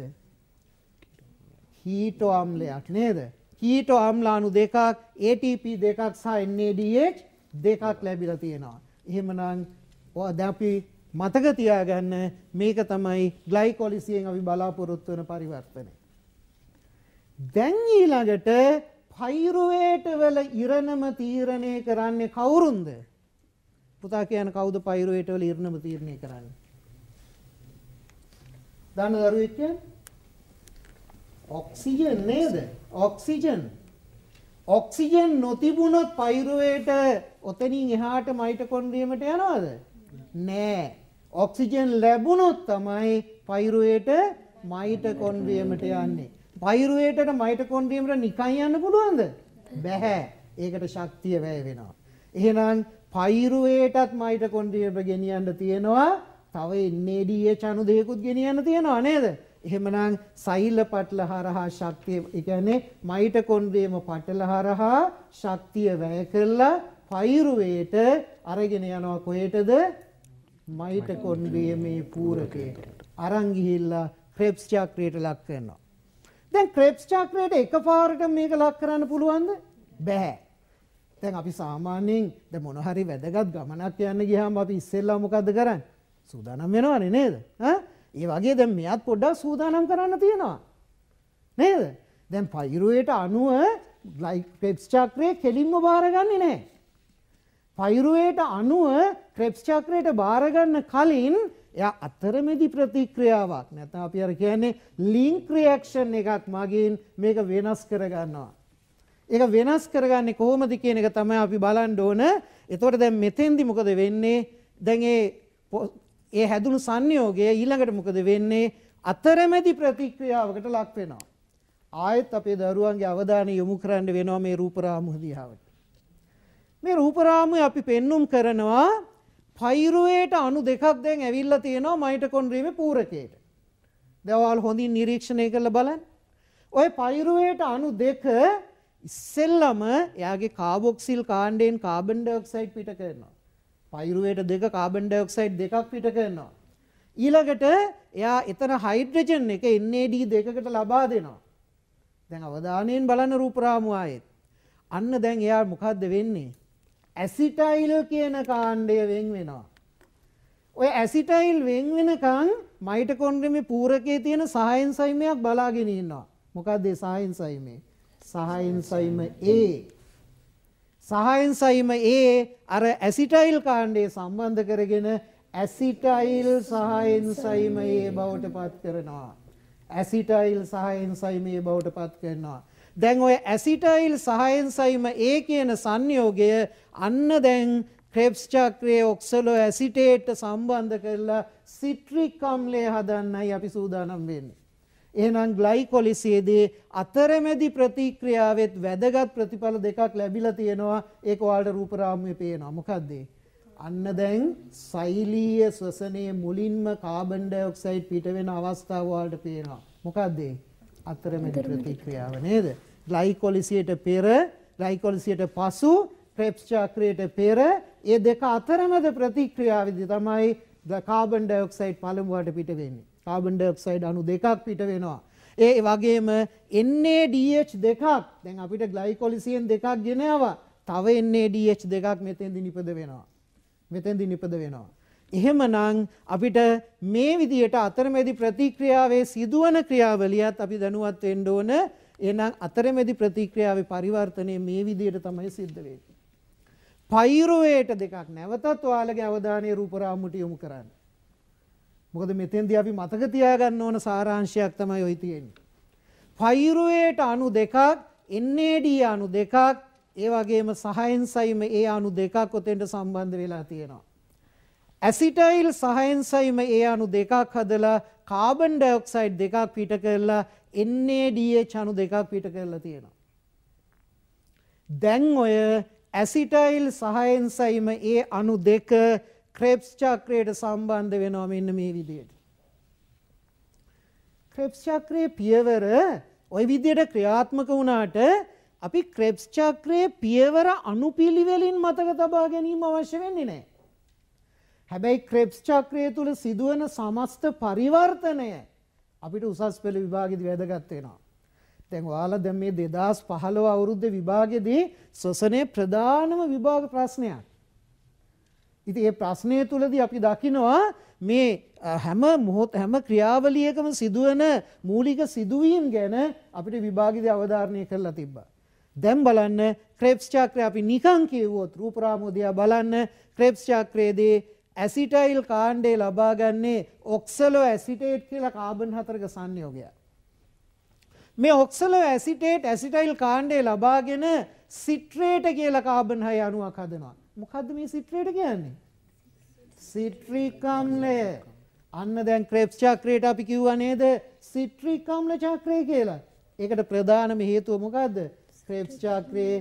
හීටෝ අම්ලයක් නේද? හීටෝ අම්ල අණු දෙකක්, ATP දෙකක් සහ NADH දෙකක් ලැබිලා තියෙනවා. එහෙමනම් දැන් අපි මතක තියාගන්න මේක තමයි ග්ලයිකොලිසියෙන් අපි බලාපොරොත්තු වෙන පරිවර්තනය. දැන් ඊළඟට පයිරුවේට වල ඉරණම තීරණය කරන්නේ කවුරුන්ද? පුතා කියන කවුද පයිරුවේට වල ඉරණම තීරණය කරන්නේ? දන්න දරුවෙක් කියන්නේ? ඔක්සිජන් නේද? ඔක්සිජන් නොතිබුණොත් පයිරුවේට ඔතනින් එහාට මයිටොකොන්ඩ්‍රියමට යනවද? නෑ. ඔක්සිජන් ලැබුණොත් තමයි පයිරුවේට මයිටොකොන්ඩ්‍රියමට යන්නේ. පයිරුවේටට මයිටොකොන්ඩ්‍රියමට නිකන් යන්න පුළුවන්ද? බැහැ. ඒකට ශක්තිය වැය වෙනවා. එහෙනම් පයිරුවේටත් මයිටොකොන්ඩ්‍රියමට ගෙනියන්න තියෙනවා. තව NADH අණු දෙකකුත් ගෙනියන්න තියෙනවා නේද? එහෙමනම් සෛල පටල හරහා ශක්තිය, ඒ කියන්නේ මයිටොකොන්ඩ්‍රියම පටල හරහා ශක්තිය වැය කරලා පයිරුවේට අරගෙන යනවා කොහෙටද? මයිටොකොන්ඩ්‍රියමේ පූරකයට. අරන් ගිහිල්ලා ක්‍රෙබ්ස් චක්‍රයට ලක් කරනවා. දැන් ක්‍රෙබ්ස් චක්‍රයට එකපාරට මේක ලක් කරන්න පුළුවන්ද? බැහැ. දැන් අපි සාමාන්‍යයෙන් දැන් මොන හරි වැදගත් ගමනක් යන්න ගියාම අපි ඉස්සෙල්ලා මොකද්ද කරන්නේ? සූදානම් වෙනවනේ නේද? ඒ වගේ දැන් මෙයත් පොඩ්ඩක් සූදානම් කරන්න තියෙනවා. නේද? දැන් පයිරුවේට අණුව ක්‍රෙබ්ස් චක්‍රයේ කෙලින්ම බාරගන්නේ නැහැ. පයිරුවේට අණුව ක්‍රෙබ්ස් චක්‍රයට බාර ගන්න කලින් එයා අතරමැදි ප්‍රතික්‍රියාවක් නැත්නම් අපි අර කියන්නේ ලින්ක් රියැක්ෂන් එකක් මගින් මේක වෙනස් කරගන්නවා. ඒක වෙනස් කරගන්නේ කොහොමද කියන එක තමයි අපි බලන්න ඕන. එතකොට දැන් මෙතෙන්දි මොකද වෙන්නේ? දැන් ඒ හැදුණු සංයෝගය ඊළඟට මොකද වෙන්නේ? අතරමැදි ප්‍රතික්‍රියාවකට ලක් වෙනවා. ආයෙත් අපේ දරුවන්ගේ අවධානය යොමු කරන්න වෙනවා මේ රූපරාමුව දිහාට. මේ රූපරාමුවේ අපි පෙන්눔 කරනවා පයිරුවේට අණු දෙකක් දැන් ඇවිල්ලා තියෙනවා මයිටොකොන්ඩ්‍රියමේ පූරකයට. දැන් ඔයාලා හොඳින් නිරීක්ෂණය කරලා බලන්න. ওই පයිරුවේට අණු දෙක ඉස්සෙල්ලම එයාගේ කාබොක්සිල් කාණ්ඩයෙන් කාබන් ඩයොක්සයිඩ් පිට කරනවා. පයිරුවේට දෙක කාබන් ඩයොක්සයිඩ් දෙකක් පිට කරනවා. ඊළඟට එයා එතන හයිඩ්‍රජන් එක NAD දෙකකට ලබා දෙනවා. දැන් අවධානයෙන් බලන්න රූපරාමුව ආයෙත්. අන්න දැන් එයා මොකද්ද වෙන්නේ? ඇසිටයිල් කියන කාණ්ඩය වෙන් වෙනවා. ඔය ඇසිටයිල් වෙන් වෙනකන් මයිටොකොන්ඩ්‍රියමේ පූරකයේ තියෙන සහඑන්සයිමයක් බලාගෙන ඉන්නවා. මොකද්ද ඒ සහඑන්සයිමේ? සහඑන්සයිම A. සහඑන්සයිම A අර ඇසිටයිල් කාණ්ඩය සම්බන්ධ කරගෙන ඇසිටයිල් සහඑන්සයිම A බවට පත් කරනවා. ඇසිටයිල් සහඑන්සයිම A බවට පත් කරනවා. දැන් ඔය ඇසිටයිල් සහඑන්සයිම A කියන සංයෝගය අන්න දැන් ක්‍රෙබ්ස් චක්‍රයේ ඔක්සලෝ ඇසිටේට් සම්බන්ධ කරලා සිට්‍රික් අම්ලය හදන්නයි අපි සූදානම් වෙන්නේ. එහෙනම් ග්ලයිකොලිසියේදී අතරමැදි ප්‍රතික්‍රියාවෙත් වැදගත් ප්‍රතිඵල දෙකක් ලැබිලා තියෙනවා. ඒක ඔයාලට රූපරාමුවේ පේනවා. මොකද්ද? අන්න දැන් සෛලීය ශ්වසනයේ මුලින්ම කාබන් ඩයොක්සයිඩ් පිට වෙන අවස්ථාව ඔයාලට පේනවා. මොකද්ද? අතරමැදි ප්‍රතික්‍රියාව නේද? ග්ලයිකොලිසියට පෙර, ග්ලයිකොලිසියට පසු, ක්‍රෙබ්ස් චක්‍රයට පෙර ඒ දෙක අතරමැද ප්‍රතික්‍රියාවේදී තමයි කාබන් ඩයොක්සයිඩ් පළමුවට පිට වෙන්නේ. කාබන් ඩයොක්සයිඩ් අණු දෙකක් පිට වෙනවා. ඒ වගේම NADH දෙකක් දැන් අපිට ග්ලයිකොලිසින් දෙකක් ගෙන ආවා. තව NADH දෙකක් මෙතෙන්දි නිපද වෙනවා. මෙතෙන්දි නිපද වෙනවා. එහෙමනම් අපිට මේ විදියට අතරමැදි ප්‍රතික්‍රියාවේ සිදුවන ක්‍රියාවලියත් අපි දැනුවත් වෙන්න ඕන. එහෙනම් අතරමැදි ප්‍රතික්‍රියාවේ පරිවර්තනය මේ විදියට තමයි සිද්ධ වෙන්නේ. පයිරුවේට දෙකක් නැවතත් ඔයාලගේ අවධානය රූපරාමුවට යොමු කරන්න. මොකද මෙතෙන්දී අපි මතක තියාගන්න ඕන සාරාංශයක් තමයි ඔය තියෙන්නේ. පයිරුවේට අණු දෙකක්, NAD අණු දෙකක්, ඒ වගේම සහඑන්සයිම ඒ අණු දෙකක් ඔතෙන්ට සම්බන්ධ වෙලා තියෙනවා. ඇසිටයිල් සහඑන්සයිම ඒ අණු දෙකක් හදලා කාබන් ඩයොක්සයිඩ් දෙකක් පිට කරලා NADH අණු දෙකක් පිට කරලා තියෙනවා. දැන් ඔය ඇසිටයිල් සහඑන්සයිම ඒ අණු දෙක ක්‍රෙබ්ස් චක්‍රයට සම්බන්ධ වෙනවා මෙන්න මේ විදිහට. ක්‍රෙබ්ස් චක්‍රයේ පියවර ওই විදිහට ක්‍රියාත්මක වුණාට අපි ක්‍රෙබ්ස් චක්‍රයේ පියවර අනුපිළිවෙලින් මතක තබා ගැනීම අවශ්‍ය වෙන්නේ නැහැ. හැබැයි ක්‍රෙබ්ස් චක්‍රය තුල සිදුවන සමස්ත පරිවර්තනය අපිට උසස් පෙළ විභාගෙදී වැදගත් වෙනවා. දැන් ඔයාලා දැන් මේ 2015 අවුරුද්දේ විභාගෙදී ශ්වසනයේ ප්‍රධානම විභාග ප්‍රශ්නයක්. ඉතින් මේ ප්‍රශ්නය තුලදී අපි දකිනවා මේ හැම ක්‍රියාවලියකම සිදුවන මූලික සිදුවීම් ගැන අපිට විභාගෙදී අවධාරණය කරලා තිබ්බා. දැන් බලන්න ක්‍රෙබ්ස් චක්‍රය අපි නිකන් කියවුවොත් රූපරාමුදියා බලන්න ක්‍රෙබ්ස් චක්‍රයේදී ඇසිටයිල් කාණ්ඩය ලබා ගන්නේ ඔක්සලෝ ඇසිටේට් කියලා කාබන් 4ක සංයෝගයක්. මේ ඔක්සලෝ ඇසිටේට් ඇසිටයිල් කාණ්ඩය ලබාගෙන සිට්‍රේට කියලා කාබන් 6 අණුවක් හදනවා. මොකද්ද මේ සිට්‍රේට කියන්නේ? සිට්‍රික් අම්ලය. අන්න දැන් ක්‍රෙබ්ස් චක්‍රයට අපි කිව්වා නේද සිට්‍රික් අම්ල චක්‍රය කියලා. ඒකට ප්‍රධානම හේතුව මොකද්ද? ක්‍රෙබ්ස් චක්‍රයේ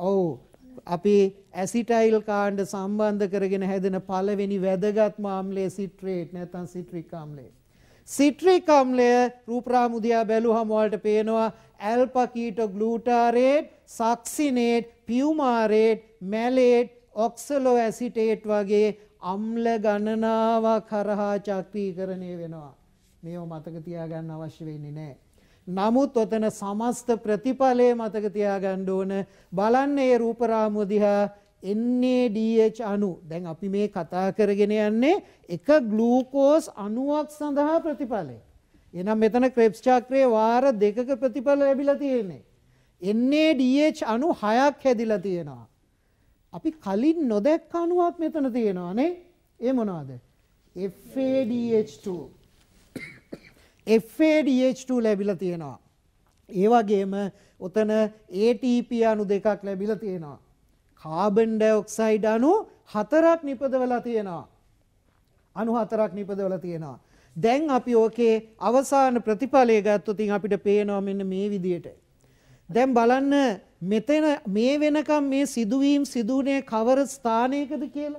අපි ඇසිටයිල් කාණ්ඩ සම්බන්ධ කරගෙන හැදෙන පළවෙනි වැදගත්ම ආම්ලය සිට්‍රේට් නැත්නම් සිට්‍රික් අම්ලය. සිට්‍රික් අම්ලය රූපරාමුදියා බැලුවම වලට පේනවා ඇල්ෆා කීටෝ ග්ලූටාරේට්, සක්සිනේට්, පියුමාරේට්, මැලේට්, ඔක්සලෝ ඇසිටේට් වගේ අම්ල ගණනාවක් හරහා චක්‍රීකරණය වෙනවා. මේව මතක තියාගන්න අවශ්‍ය වෙන්නේ නැහැ. නමුත් ඔතන සමස්ත ප්‍රතිඵලය මතක තියාගන්න ඕන. බලන්න මේ රූපරාමුව දිහා NADH අණු. දැන් අපි මේ කතා කරගෙන යන්නේ එක ග්ලූකෝස් අණුවක් සඳහා ප්‍රතිඵලය. එහෙනම් මෙතන ක්‍රෙබ්ස් චක්‍රයේ වාර දෙකක ප්‍රතිඵල ලැබිලා තියෙන්නේ. NADH අණු 6ක් හැදිලා තියෙනවා. අපි කලින් නොදැක්ක අණුවක් මෙතන තියෙනවා නේ. ඒ මොනවද? FADH2. FADH2 ලැබිලා තියෙනවා. ඒ වගේම ඔතන ATP අණු දෙකක් ලැබිලා තියෙනවා. කාබන් ඩයොක්සයිඩ් අණු 4ක් නිපදවලා තියෙනවා. අණු 4ක් නිපදවලා තියෙනවා. දැන් අපි ඕකේ අවසාන ප්‍රතිඵලය ගත්තොත් අපිට පේනවා මෙන්න මේ විදියට. දැන් බලන්න මෙතන මේ වෙනකම් මේ සිදුවීම් සිදුුනේ කවර ස්ථානයකද කියලා.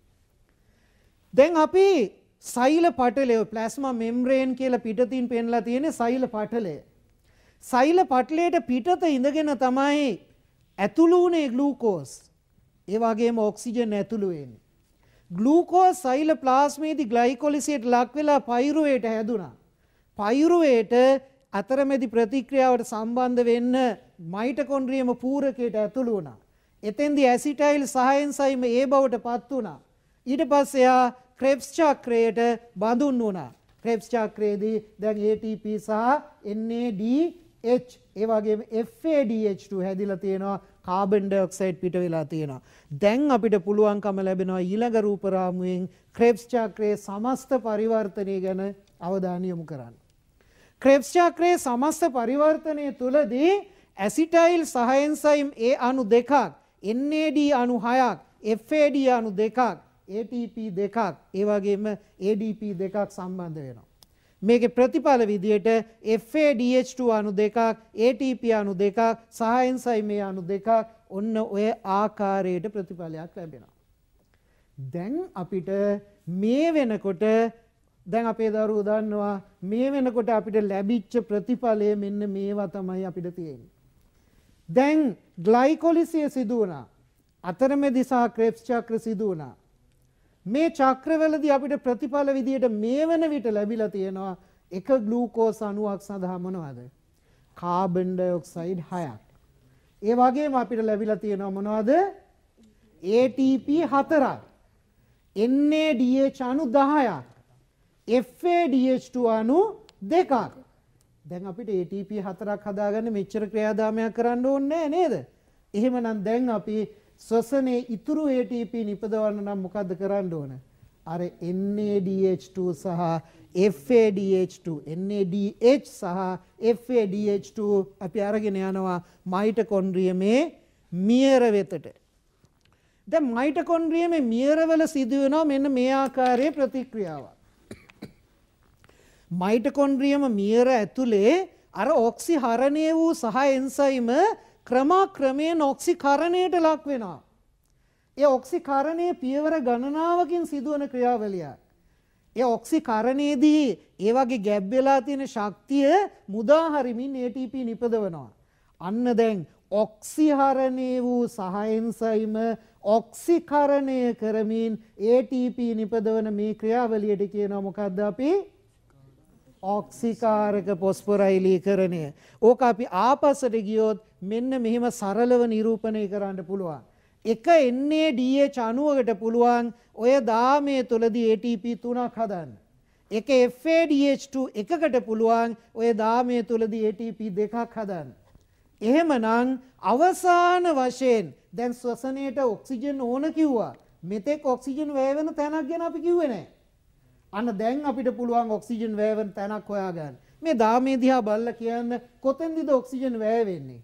දැන් අපි සෛල පටලය ප්ලාස්මා මෙම්බ්‍රේන් කියලා පිටතින් පෙන්ලා තියෙන සෛල පටලය. සෛල පටලයට පිටත ඉඳගෙන තමයි ඇතුළු වුණේ ග්ලූකෝස්. ඒ වගේම ඔක්සිජන් ඇතුළු වෙන්නේ. ග්ලූකෝස් සෛල ප්ලාස්මේදී ග්ලයිකොලිසියට ලක් වෙලා පයිරුවේට හැදුනා. පයිරුවේට අතරමැදි ප්‍රතික්‍රියාවට සම්බන්ධ වෙන්න මයිටොකොන්ඩ්‍රියම පූරකයට ඇතුළු වුණා. එතෙන්දී ඇසිටයිල් සහඑන්සයිම ඒ බවට පත් වුණා. ඊට පස්සේ ආ ක්‍රෙබ්ස් චක්‍රයට බඳුන් වුණා. ක්‍රෙබ්ස් චක්‍රයේදී දැන් ATP සහ NADH ඒ වගේම FADH2 හැදිලා තියෙනවා. කාබන් ඩයොක්සයිඩ් පිට වෙලා තියෙනවා. දැන් අපිට පුළුවන්කම ලැබෙනවා ඊළඟ රූපරාමුවෙන් ක්‍රෙබ්ස් චක්‍රයේ සමස්ත පරිවර්තනය ගැන අවධානය යොමු කරන්න. ක්‍රෙබ්ස් චක්‍රයේ සමස්ත පරිවර්තනය තුලදී ඇසිටයිල් සහඑන්සයිම් ඒ අණු දෙකක්, NAD අණු 6ක්, FAD අණු දෙකක්, ATP දෙකක්, ඒ වගේම ADP දෙකක් සම්බන්ධ වෙනවා. මේකේ ප්‍රතිඵල විදියට FADH2 අණු දෙකක්, ATP අණු දෙකක්, සහඑන්සයිම් අණු දෙකක් ඔන්න ඔය ආකාරයට ප්‍රතිඵලයක් ලැබෙනවා. දැන් අපිට මේ වෙනකොට දැන් අපේ දරුවෝ දන්නවා මේ වෙනකොට අපිට ලැබිච්ච ප්‍රතිඵලය මෙන්න මේවා තමයි අපිට තියෙන්නේ. දැන් ග්ලයිකොලිසිය සිදු වුණා. අතරමැදි සහ ක්‍රෙබ්ස් චක්‍ර සිදු වුණා. මේ චක්‍රවලදී අපිට ප්‍රතිඵල විදියට මේ වෙන විට ලැබිලා තියෙනවා එක ග්ලූකෝස් අණුවක් සඳහා මොනවද? කාබන් ඩයොක්සයිඩ් 6ක්. ඒ වගේම අපිට ලැබිලා තියෙනවා මොනවද? ATP 4ක්. NADH අණු 10ක්. FADH2 අණු 2ක්. දැන් අපිට ATP 4ක් හදාගන්න මෙච්චර ක්‍රියාදාමයක් කරන්න ඕනේ නේද? එහෙමනම් දැන් අපි ශ්වසනයේ ඉතුරු ATP නිපදවන්න නම් මොකද්ද කරන්න ඕන? අර NADH2 සහ FADH2 NADH සහ FADH2 අපි අරගෙන යනවා මයිටොකොන්ඩ්‍රියමේ මියර වෙතට. දැන් මයිටොකොන්ඩ්‍රියමේ මියරවල සිදුවෙනවා මෙන්න මේ ආකාරයේ ප්‍රතික්‍රියාවක්. මයිටොකොන්ඩ්‍රියම මියර ඇතුලේ අර ඔක්සිහරණය වූ සහ එන්සයිම ක්‍රමක්‍රමයෙන් ඔක්සිකරණයට ලක් වෙනවා. ඒ ඔක්සිකරණය පියවර ගණනාවකින් සිදුවන ක්‍රියාවලියක්. ඒ ඔක්සිකරණයේදී ඒ වගේ ගැබ් වෙලා තියෙන ශක්තිය මුදා හරිමින් ATP නිපදවනවා. අන්න දැන් ඔක්සිහරණය වූ සහ එන්සයිම ඔක්සිකරණය කරමින් ATP නිපදවන මේ ක්‍රියාවලියට කියනවා මොකද්ද අපි? ඔක්සිකාරක පොස්පොරයිලීකරණය. ඕක අපි ආපස්සට ගියොත් මෙන්න මෙහෙම සරලව නිරූපණය කරන්න පුළුවන්. එක NADH අණුවකට පුළුවන් ඔය දාමයේ තුලදී ATP 3ක් හදන්න. එක FADH2 එකකට පුළුවන් ඔය දාමයේ තුලදී ATP 2ක් හදන්න. එහෙමනම් අවසාන වශයෙන් දැන් ශ්වසනයේට ඔක්සිජන් ඕන කිව්වා. මෙතෙක් ඔක්සිජන් වැය වෙන තැනක් ගැන අපි කිව්වේ නැහැ. අන්න දැන් අපිට පුළුවන් ඔක්සිජන් වැය වෙන තැනක් හොයාගන්න. මේ දාමයේ දිහා බලලා කියන්න කොතෙන්ද ඔක්සිජන් වැය වෙන්නේ?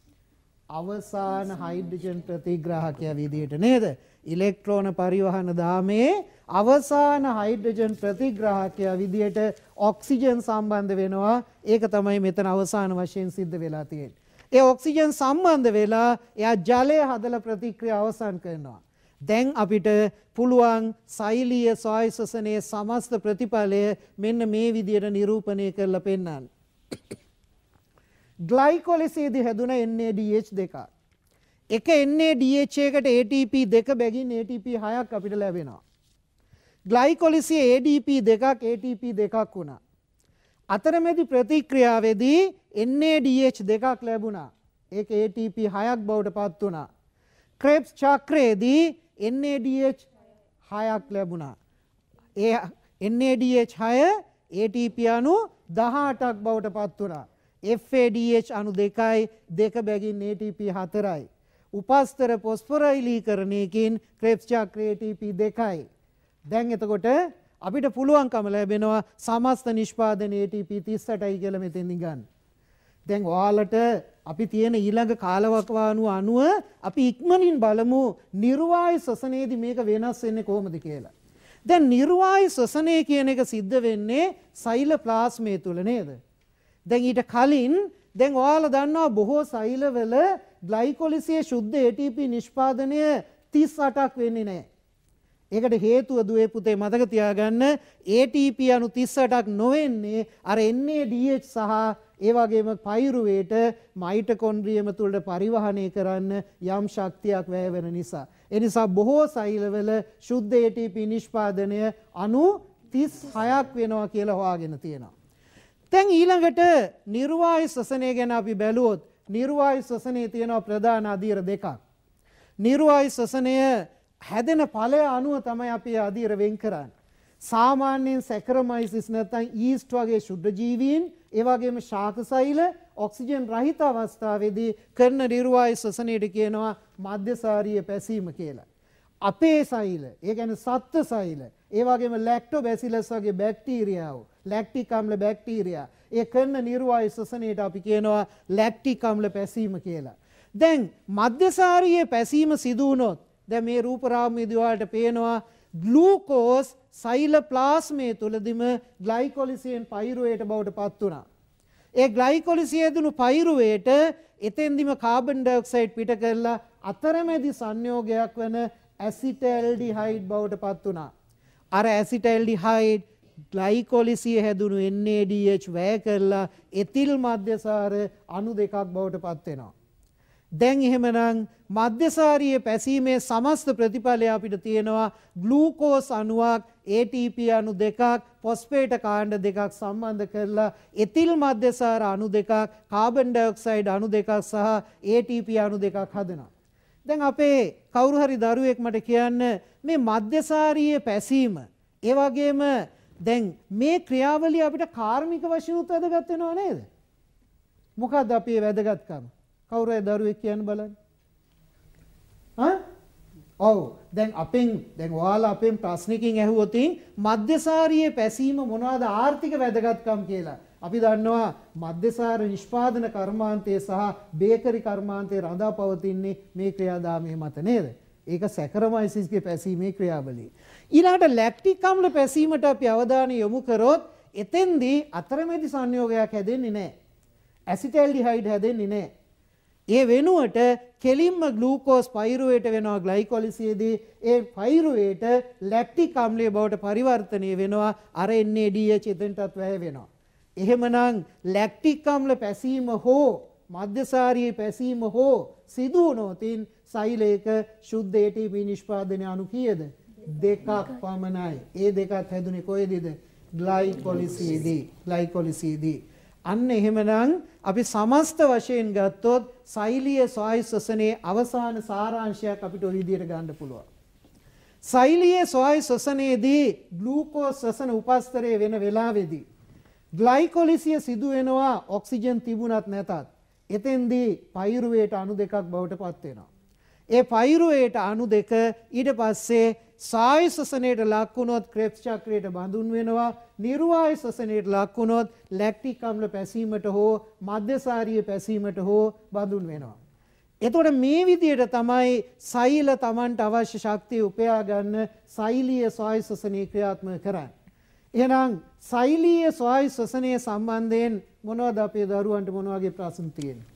අවසාන හයිඩ්‍රජන් ප්‍රතිග්‍රාහකය විදියට නේද? ඉලෙක්ට්‍රෝන පරිවහන දාමයේ අවසාන හයිඩ්‍රජන් ප්‍රතිග්‍රාහකය විදියට ඔක්සිජන් සම්බන්ධ වෙනවා. ඒක තමයි මෙතන අවසාන වශයෙන් සිද්ධ වෙලා තියෙන්නේ. ඒ ඔක්සිජන් සම්බන්ධ වෙලා එයා ජලය හදලා ප්‍රතික්‍රියා අවසන් කරනවා. දැන් අපිට පුළුවන් සෛලීය ස්වායු ශ්වසනයේ සමස්ත ප්‍රතිඵලය මෙන්න මේ විදියට නිරූපණය කරලා පෙන්නන්න. ග්ලයිකොලිසේදී හැදුන NADH දෙකක්. එක NADH එකකට ATP දෙක බැගින් ATP 6ක් අපිට ලැබෙනවා. ග්ලයිකොලිසියේ ADP දෙකක් ATP දෙකක් වුණා. අතරමැදි ප්‍රතික්‍රියාවේදී NADH දෙකක් ලැබුණා. ඒක ATP 6ක් බවට පත් වුණා. ක්‍රෙබ්ස් චක්‍රයේදී NADH 6ක් ලැබුණා. ඒ NADH 6 ATP අණු 18ක් බවට පත් වුණා. FADH අණු 2යි දෙක බැගින් ATP 4යි. උපස්තර පොස්ෆොරයිලීකරණයකින් ක්‍රෙබ්ස් චක්‍රයේ ATP 2යි. දැන් එතකොට අපිට පුළුවන්කම ලැබෙනවා සමස්ත නිෂ්පාදනයේ ATP 38යි කියලා මෙතෙන්දි ගන්න. දැන් ඔයාලට අපි තියෙන ඊළඟ කාලවකවානුව අනුව අපි ඉක්මනින් බලමු නිර්වායු ශ්වසනයේදී මේක වෙනස් වෙන්නේ කොහොමද කියලා. දැන් නිර්වායු ශ්වසනය කියන එක සිද්ධ වෙන්නේ සෛල ප්ලාස්මය තුල නේද? දැන් ඊට කලින් දැන් ඔයාලා දන්නවා බොහෝ සෛලවල ග්ලයිකොලිසියේ ශුද්ධ ATP නිෂ්පාදනය 38ක් වෙන්නේ නැහැ. ඒකට හේතුව දුවේ පුතේ මතක තියාගන්න ATP අණු 38ක් නොවෙන්නේ අර NADH සහ ඒ වගේම පයිරුවේට මයිටොකොන්ඩ්‍රියම තුලට පරිවහනය කරන්න යම් ශක්තියක් වැය වෙන නිසා. ඒ නිසා බොහෝ සෛලවල ශුද්ධ ATP නිෂ්පාදනය අණු 36ක් වෙනවා කියලා හොයාගෙන තියෙනවා. දැන් ඊළඟට නිර්වායු ශ්වසනය ගැන අපි බැලුවොත් නිර්වායු ශ්වසනයේ තියෙනවා ප්‍රධාන අදියර දෙකක්. නිර්වායු ශ්වසනය හැදෙන ඵලය අණුව තමයි අපි අදියර වෙන් කරන්නේ. සාමාන්‍යයෙන් සැකරොමයිසිස් නැත්නම් ඊස්ට් වගේ ශුද්ධ ජීවීන් ඒ වගේම ශාක සෛල ඔක්සිජන් රහිත අවස්ථාවේදී කරන නිර්වායු ශ්වසනයට කියනවා මධ්‍යසාරීය පැසීම කියලා. අපේ සෛල, ඒ කියන්නේ සත්ත්ව සෛල, ඒ වගේම ලැක්ටෝබැසිලස් වගේ බැක්ටීරියාව, ලැක්ටික් අම්ල බැක්ටීරියා, ඒ කරන නිර්වායු ශ්වසනයට අපි කියනවා ලැක්ටික් අම්ල පැසීම කියලා. දැන් මධ්‍යසාරීය පැසීම සිදු වුණොත් දැන් මේ රූප රාමුවේදී ඔයාලට පේනවා ග්ලූකෝස් සෛල ප්ලාස්මයේ තුලදීම ග්ලයිකොලිසියෙන් පයිරුවේට බවට පත් වුණා. ඒ ග්ලයිකොලිසියේ දුණු පයිරුවේට එතෙන්දිම කාබන් ඩයොක්සයිඩ් පිට කරලා අතරමැදි සංයෝගයක් වන ඇසිටල්ඩිහයිඩ් බවට පත් වුණා. අර ඇසිටල්ඩිහයිඩ් ග්ලයිකොලිසියේ හැදුණු NADH වැය කරලා එතිල් මධ්‍යසාර අණු දෙකක් බවට පත් වෙනවා. දැන් එහෙමනම් මධ්‍යසාරීය පැසීමේ සමස්ත ප්‍රතිඵලය අපිට තියෙනවා ග්ලූකෝස් අණුවක් ATP අණු දෙකක් ෆොස්ෆේට කාණ්ඩ දෙකක් සම්බන්ධ කරලා එතිල් මධ්‍යසාර අණු දෙකක් කාබන් ඩයොක්සයිඩ් අණු දෙකක් සහ ATP අණු දෙකක් හදනවා. දැන් අපේ කවුරු හරි දරුවෙක් මට කියන්න මේ මධ්‍යසාරීය පැසීම ඒ වගේම දැන් මේ ක්‍රියාවලිය අපිට කාර්මික වශයෙන් උත් වැදගත් වෙනව නේද? මොකක්ද අපේ වැදගත්කම? කවුරු හරි දරුවෙක් කියන්න බලන්න. ඔව් දැන් ඔයාලා අපෙන් ප්‍රශ්නකින් ඇහුවොත් මධ්‍යසාරීය පැසීම මොනවාද ආර්ථික වැදගත්කම් කියලා. අපි දන්නවා මධ්‍යසාර නිෂ්පාදන කර්මාන්තය සහ බේකරි කර්මාන්තය රඳා පවතින්නේ මේ ක්‍රියාදාමයේ මත නේද? ඒක සැකරමයිසිස්ගේ පැසීමේ ක්‍රියාවලිය. ඊළඟට ලැක්ටික් අම්ල පැසීමට අපි අවධානය යොමු කරොත් එතෙන්දී අතරමැදි සංයෝගයක් හැදෙන්නේ නැහැ. ඇසිටල්ඩිහයිඩ් හැදෙන්නේ නැහැ. ඒ වෙනුවට කෙලින්ම ග්ලූකෝස් පයිරුවේට වෙනවා ග්ලයිකොලිසියේදී ඒ පයිරුවේට ලැක්ටික් අම්ලයේ බවට පරිවර්තනය වෙනවා අර NADH එතෙන්ටත් වැය වෙනවා. එහෙමනම් ලැක්ටික් අම්ල පැසීම හෝ මධ්‍යසාරීය පැසීම හෝ සිදු වුණොතින් සෛලයක ශුද්ධ ATP නිෂ්පාදනය අණු කීයද? දෙකක් පමණයි. ඒ දෙකත් හැදුනේ කොහෙදද? ග්ලයිකොලිසියේදී. අන්න එහෙමනම් අපි සමස්ත වශයෙන් ගත්තොත් සෛලීය ස්වායු ශ්වසනයේ අවසාන සාරාංශයක් අපිට ওই විදිහට ගන්න පුළුවන්. සෛලීය ස්වායු ශ්වසනයේදී ග්ලූකෝස් ශ්වසන උපස්තරයේ වෙන වෙලාවේදී ග්ලයිකොලිසිය සිදු වෙනවා ඔක්සිජන් තිබුණත් නැතත්. එතෙන්දී පයිරුවේට අණු දෙකක් බවට පත් වෙනවා. ඒ පයිරුවේට අණු දෙක ඊට පස්සේ සායු ශ්වසනයට ලක් වුණොත් ක්‍රෙබ්ස් චක්‍රයට බඳුන් වෙනවා. නිර්වායු ශ්වසනයට ලක් වුණොත් ලැක්ටික් අම්ල පැසීමට හෝ මධ්‍යසාරීය පැසීමට හෝ බඳුන් වෙනවා. එතකොට මේ විදිහට තමයි සෛල Tamanට අවශ්‍ය ශක්තිය උපයා ගන්න සෛලීය ස්වායු ශ්වසනය ක්‍රියාත්මක කරන්නේ. එහෙනම් සෛලීය ස්වායු ශ්වසනය සම්බන්ධයෙන් මොනවද අපේ දරුවන්ට මොන වගේ ප්‍රශ්න තියෙන්නේ?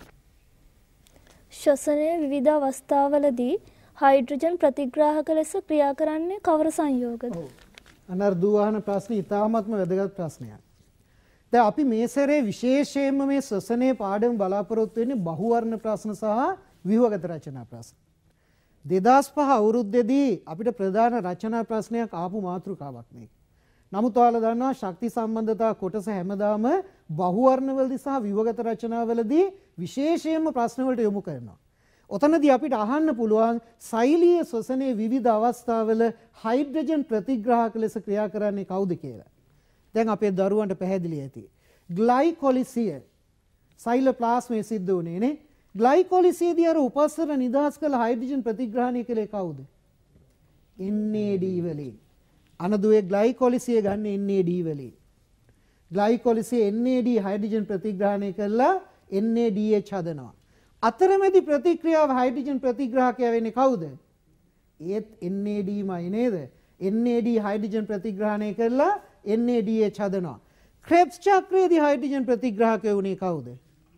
ශ්වසනයේ විවිධ අවස්ථාවලදී හයිඩ්‍රජන් ප්‍රතිග්‍රාහක ලෙස ක්‍රියා කරන්නේ කවර සංයෝගද? අනර දුවහන ප්‍රශ්නේ ඉතාමත්ම වැදගත් ප්‍රශ්නයක්. දැන් අපි මේ සැරේ විශේෂයෙන්ම මේ ශ්වසනයේ පාඩම බලාපොරොත්තු වෙන්නේ බහුවර්ණ ප්‍රශ්න සහ ව්‍යුහගත රචනා ප්‍රශ්න. 2005 අවුරුද්දේදී අපිට ප්‍රධාන රචනා ප්‍රශ්නයක් ආපු මාතෘකාවක් මේක. නමුත් ඔයාලා දන්නවා ශක්ති සම්බන්ධතා කොටස හැමදාම බහුවර්ණවලදී සහ ව්‍යුහගත රචනාවලදී විශේෂයෙන්ම ප්‍රශ්න වලට යොමු කරනවා. ඔතනදී අපිට අහන්න පුළුවන් සෛලීය ශ්වසනයේ විවිධ අවස්ථාවල හයිඩ්‍රජන් ප්‍රතිග්‍රාහක ලෙස ක්‍රියා කරන්නේ කවුද කියලා. දැන් අපේ දරුවන්ට පැහැදිලි ඇති. ග්ලයිකොලිසිය සෛලෝප්ලාස්මයේ සිද්ධ වුණේ නේ. ග්ලයිකොලිසියේදී අර උපස්තර නිදහස් කළ හයිඩ්‍රජන් ප්‍රතිග්‍රහණය කළේ කවුද? NAD වලින්. අනදුවේ ග්ලයිකොලිසිය ගන්න NAD වලින්. ග්ලයිකොලිසිය NAD හයිඩ්‍රජන් ප්‍රතිග්‍රහණය කළා NADH හදනවා. අතරමැදි ප්‍රතික්‍රියාව හයිඩ්‍රජන් ප්‍රතිග්‍රාහකය වෙන්නේ කවුද? ඒත් NADමයි නේද? NAD හයිඩ්‍රජන් ප්‍රතිග්‍රහණය කරලා NADH හදනවා. ක්‍රෙබ්ස් චක්‍රයේදී හයිඩ්‍රජන් ප්‍රතිග්‍රාහකය වුණේ කවුද?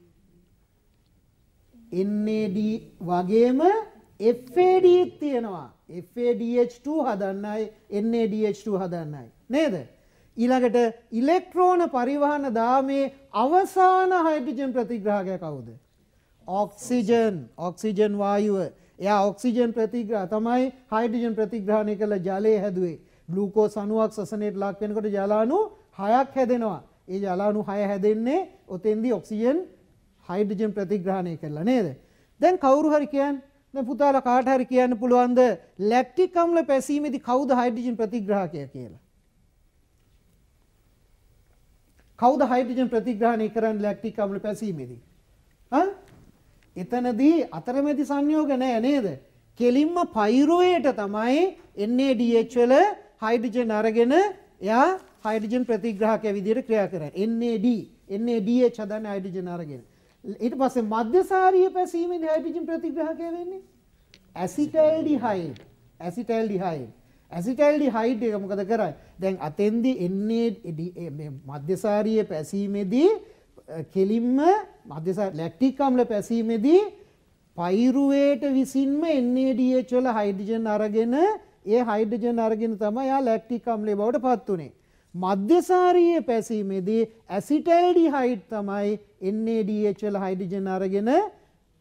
NAD වගේම FAD තියෙනවා. FADH2 හදන්නයි NADH2 හදන්නයි නේද? ඊළඟට ඉලෙක්ට්‍රෝන පරිවහන දාමේ අවසාන හයිඩ්‍රජන් ප්‍රතිග්‍රාහකය කවුද? ඔක්සිජන් වායුව. එයා ඔක්සිජන් ප්‍රතිග්‍රහ තමයි හයිඩ්‍රජන් ප්‍රතිග්‍රහණය කළ ජලය හැදුවේ. ග්ලූකෝස් අණුවක් ශ්වසනයට ලක් වෙනකොට ජල අණු 6ක් හැදෙනවා. ඒ ජල අණු 6 හැදෙන්නේ ඔතෙන්දී ඔක්සිජන් හයිඩ්‍රජන් ප්‍රතිග්‍රහණය කළා නේද? දැන් කවුරු හරි කියන්නේ දැන් පුතාලා කාට හරි කියන්න පුළුවන්ද ලැක්ටික් අම්ල පැසීමේදී කවුද හයිඩ්‍රජන් ප්‍රතිග්‍රාහකය කියලා? කවුද හයිඩ්‍රජන් ප්‍රතිග්‍රහණය කරන්නේ ලැක්ටික් අම්ල පැසීමේදී? එතනදී අතරමැදි සංයෝග නැහැ නේද? කෙලින්ම පයිරුවේට තමයි NADH වල හයිඩ්‍රජන් අරගෙන එයා හයිඩ්‍රජන් ප්‍රතිග්‍රාහකය විදිහට ක්‍රියා කරන්නේ. NADH හදන හයිඩ්‍රජන් අරගෙන. ඊට පස්සේ මධ්‍යසාරීය පැසීමේදී හයිඩ්‍රජන් ප්‍රතිග්‍රාහකය වෙන්නේ ඇසිටල්ඩිහයිඩ්. ඇසිටල්ඩිහයිඩ් එක මොකද කරන්නේ? දැන් අතෙන්දී මේ මධ්‍යසාරීය පැසීමේදී කෙලින්ම ලැක්ටික් අම්ල පැසීමේදී පයිරුවේට විසින්ම NADH වල හයිඩ්‍රජන් අරගෙන ඒ හයිඩ්‍රජන් අරගෙන තමයි ආ ලැක්ටික් අම්ලය බවට පත් උනේ. මධ්‍යසාරීය පැසීමේදී ඇසිටල්ඩිහයිඩ් තමයි NADH වල හයිඩ්‍රජන් අරගෙන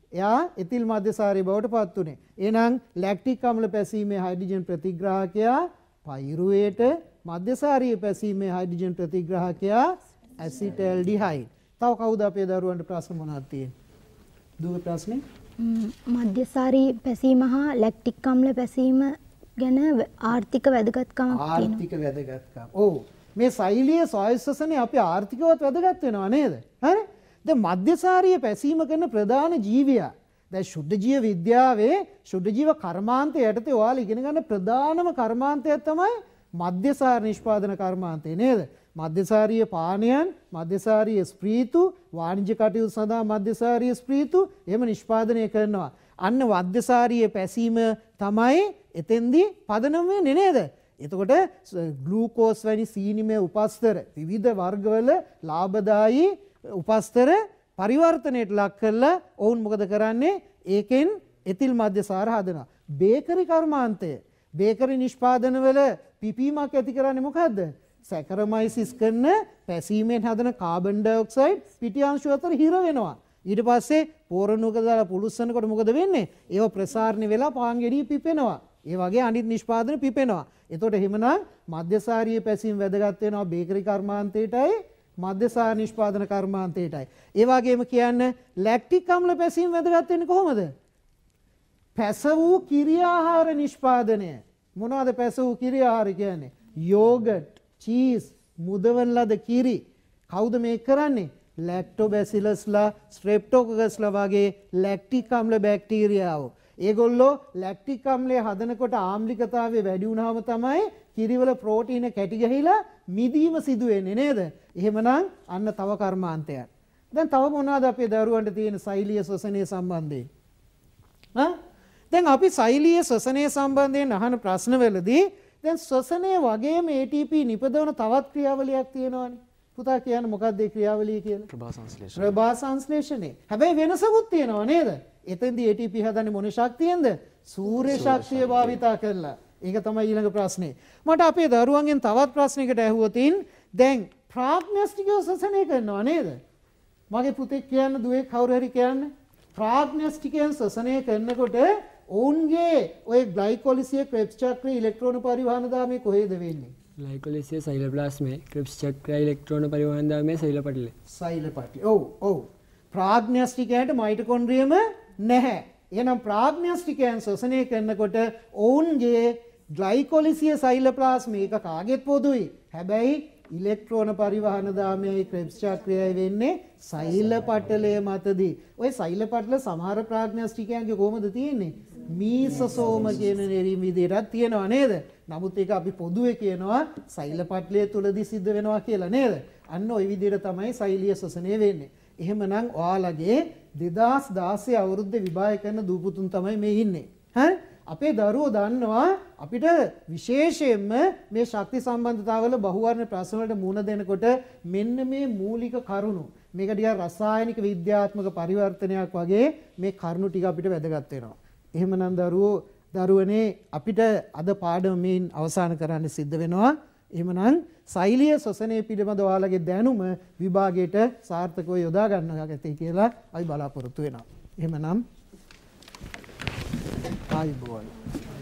එයා එතිල් මධ්‍යසාරය බවට පත් උනේ. එහෙනම් ලැක්ටික් අම්ල පැසීමේ හයිඩ්‍රජන් ප්‍රතිග්‍රාහකයා පයිරුවේට, මධ්‍යසාරීය පැසීමේ හයිඩ්‍රජන් ප්‍රතිග්‍රාහකයා ඇසිටල්ඩිහයිඩ්. තව කවුද අපේ දරුවන්ට ප්‍රශ්න මොනවද තියෙන්නේ? දුක ප්‍රශ්නේ? මධ්‍යසාරී පැසීම හා ලැක්ටික් අම්ල පැසීම ගැන ආර්ථික වැදගත්කමක් තියෙනවා. ආර්ථික වැදගත්කම. ඔව්. මේ සෛලීය ස්වායත්තසනේ අපි ආර්ථිකවත් වැදගත් වෙනවා නේද? හරි? දැන් මධ්‍යසාරීය පැසීම කරන ප්‍රධාන ජීවියා. දැන් ශුද්ධ ජීව විද්‍යාවේ ශුද්ධ ජීව කර්මාන්තය යටතේ ඔයාලා ඉගෙන ගන්න ප්‍රධානම කර්මාන්තය තමයි මධ්‍යසාර නිෂ්පාදන කර්මාන්තය නේද? මධ්‍යසාරීය පානයන්, මධ්‍යසාරීය ස්ප්‍රීතු, වාණිජ්‍ය කටයුතු සඳහා මධ්‍යසාරීය ස්ප්‍රීතු එහෙම නිෂ්පාදනය කරනවා. අන්න මධ්‍යසාරීය පැසීම තමයි එතෙන්දී පදනම වෙන්නේ නේද? එතකොට ග්ලූකෝස් වැනි සීනිමය උපස්තර විවිධ වර්ගවල ලාභදායී උපස්තර පරිවර්තනයට ලක් කරලා ඔවුන් මොකද කරන්නේ? ඒකෙන් එතිල් මධ්‍යසාර හදනවා. බේකරි කර්මාන්තය, බේකරි නිෂ්පාදනවල පිපීමක් ඇති කරන්නේ මොකද්ද? සැකරමයිසිස් කරන පැසීමෙන් හදන කාබන් ඩයොක්සයිඩ් පිටිඅංශු අතර හිර වෙනවා. ඊට පස්සේ පෝරණුක දාලා පුළුස්සනකොට මොකද වෙන්නේ? ඒව ප්‍රසාරණය වෙලා පාන් ගෙඩිය පිපෙනවා. ඒ වගේ අනිත් නිෂ්පාදන පිපෙනවා. එතකොට එහෙමනම් මධ්‍යසාරීය පැසීම වැදගත් වෙනවා බේකරි කර්මාන්තයටයි මධ්‍යසාර නිෂ්පාදන කර්මාන්තයටයි. ඒ වගේම කියන්නේ ලැක්ටික් අම්ල පැසීම වැදගත් වෙන්නේ කොහොමද? පැස වූ කිරි ආහාර නිෂ්පාදනය. මොනවද පැස වූ කිරි ආහාර කියන්නේ? යෝගට්, චීස්, මුදවන ලද කිරි. කවුද මේක කරන්නේ? ලැක්ටෝබැසිලස්ලා, ස්ට්‍රෙප්ටෝකොකස්ලා වගේ ලැක්ටික් අම්ල බැක්ටීරියාවෝ. ඒගොල්ලෝ ලැක්ටික් අම්ලය හදනකොට ආම්ලිකතාවය වැඩි වුණාම තමයි කිරිවල ප්‍රෝටීන කැටි ගහිලා මිදීම සිදු වෙන්නේ නේද? එහෙමනම් අන්න තව කර්මාන්තයක්. දැන් තව මොනවද අපේ දරුවන්ට තියෙන සෛලීය ශ්වසනය සම්බන්ධයෙන්? දැන් අපි සෛලීය ශ්වසනය සම්බන්ධයෙන් අහන ප්‍රශ්නවලදී දැන් ශ්වසනය වගේම ATP නිපදවන තවත් ක්‍රියාවලියක් තියෙනවානේ. පුතා කියන්නේ මොකක්ද ඒ ක්‍රියාවලිය කියලා? ප්‍රභා සංශ්ලේෂණය. ප්‍රභා සංශ්ලේෂණය. හැබැයි වෙනසකුත් තියෙනවා නේද? එතෙන්දී ATP හදන්නේ මොන ශක්තියෙන්ද? සූර්ය ශක්තිය භාවිතා කරලා. ඒක තමයි ඊළඟ ප්‍රශ්නේ. මට අපේ දරුවන්ගෙන් තවත් ප්‍රශ්නයකට ඇහුවොතින් දැන් ප්‍රාග්නස්ටිකව ශ්වසනය කරනවා නේද? මගේ පුතෙක් කියන්න දුවේ කවුරු හරි කියන්න ප්‍රාග්නස්ටිකයන් ශ්වසනය කරනකොට ඔවුන්ගේ ඔය ග්ලයිකොලිසිය ක්‍රෙබ්ස් චක්‍රයේ ඉලෙක්ට්‍රෝන පරිවහන දාමේ කොහෙද වෙන්නේ? ග්ලයිකොලිසිය සෛලප්ලාස්මේ ක්‍රෙබ්ස් චක්‍රයේ ඉලෙක්ට්‍රෝන පරිවහන දාමේ සෛල පටලේ. සෛල පටලේ. ඔව්. ප්‍රාග්නස්ටිකයන්ට මයිටොකොන්ඩ්‍රියම නැහැ. එහෙනම් ප්‍රාග්නස්ටිකයන් ශ්වසනය කරනකොට ඔවුන්ගේ ග්ලයිකොලිසිය සෛලප්ලාස්ම එක කාගෙත් පොදුයි. හැබැයි ඉලෙක්ට්‍රෝන පරිවහන දාමයයි ක්‍රෙබ්ස් චක්‍රයයි වෙන්නේ සෛල පටලය මතදී. ඔය සෛල පටල සමහර ප්‍රාග්නස්ටිකයන්ගේ කොහොමද තියෙන්නේ? මීසසෝම කියන නෙරීම් විදිහටත් තියෙනවා නේද? නමුත් ඒක අපි පොදුවේ කියනවා සෛල පටලය තුලදී සිද්ධ වෙනවා කියලා නේද? අන්න ওই විදිහට තමයි සෛලීය ශ්වසනය වෙන්නේ. එහෙමනම් ඔයාලගේ 2016 අවුරුද්දේ විභාග කරන දූපුතුන් තමයි මේ ඉන්නේ. හරි? අපේ දරුවෝ දන්නවා අපිට විශේෂයෙන්ම මේ ශක්ති සම්බන්ධතාවල බහුවර්ණ ප්‍රශ්න වලට මුහුණ දෙනකොට මෙන්න මේ මූලික කරුණු මේක ටිකක් රසායනික විද්‍යාත්මක පරිවර්තනයක් වගේ මේ කරුණු ටික අපිට වැදගත් වෙනවා. එහෙමනම් දරුවනේ අපිට අද පාඩම මේන් අවසන් කරන්න සිද්ධ වෙනවා. එහෙමනම් සෛලීය ශ්වසනය පිළිබඳ ඔයාලගේ දැනුම විභාගයට සාර්ථකව යොදා ගන්නවා කියලා අපි බලාපොරොත්තු වෙනවා. එහෙමනම් ආයුබෝවන්.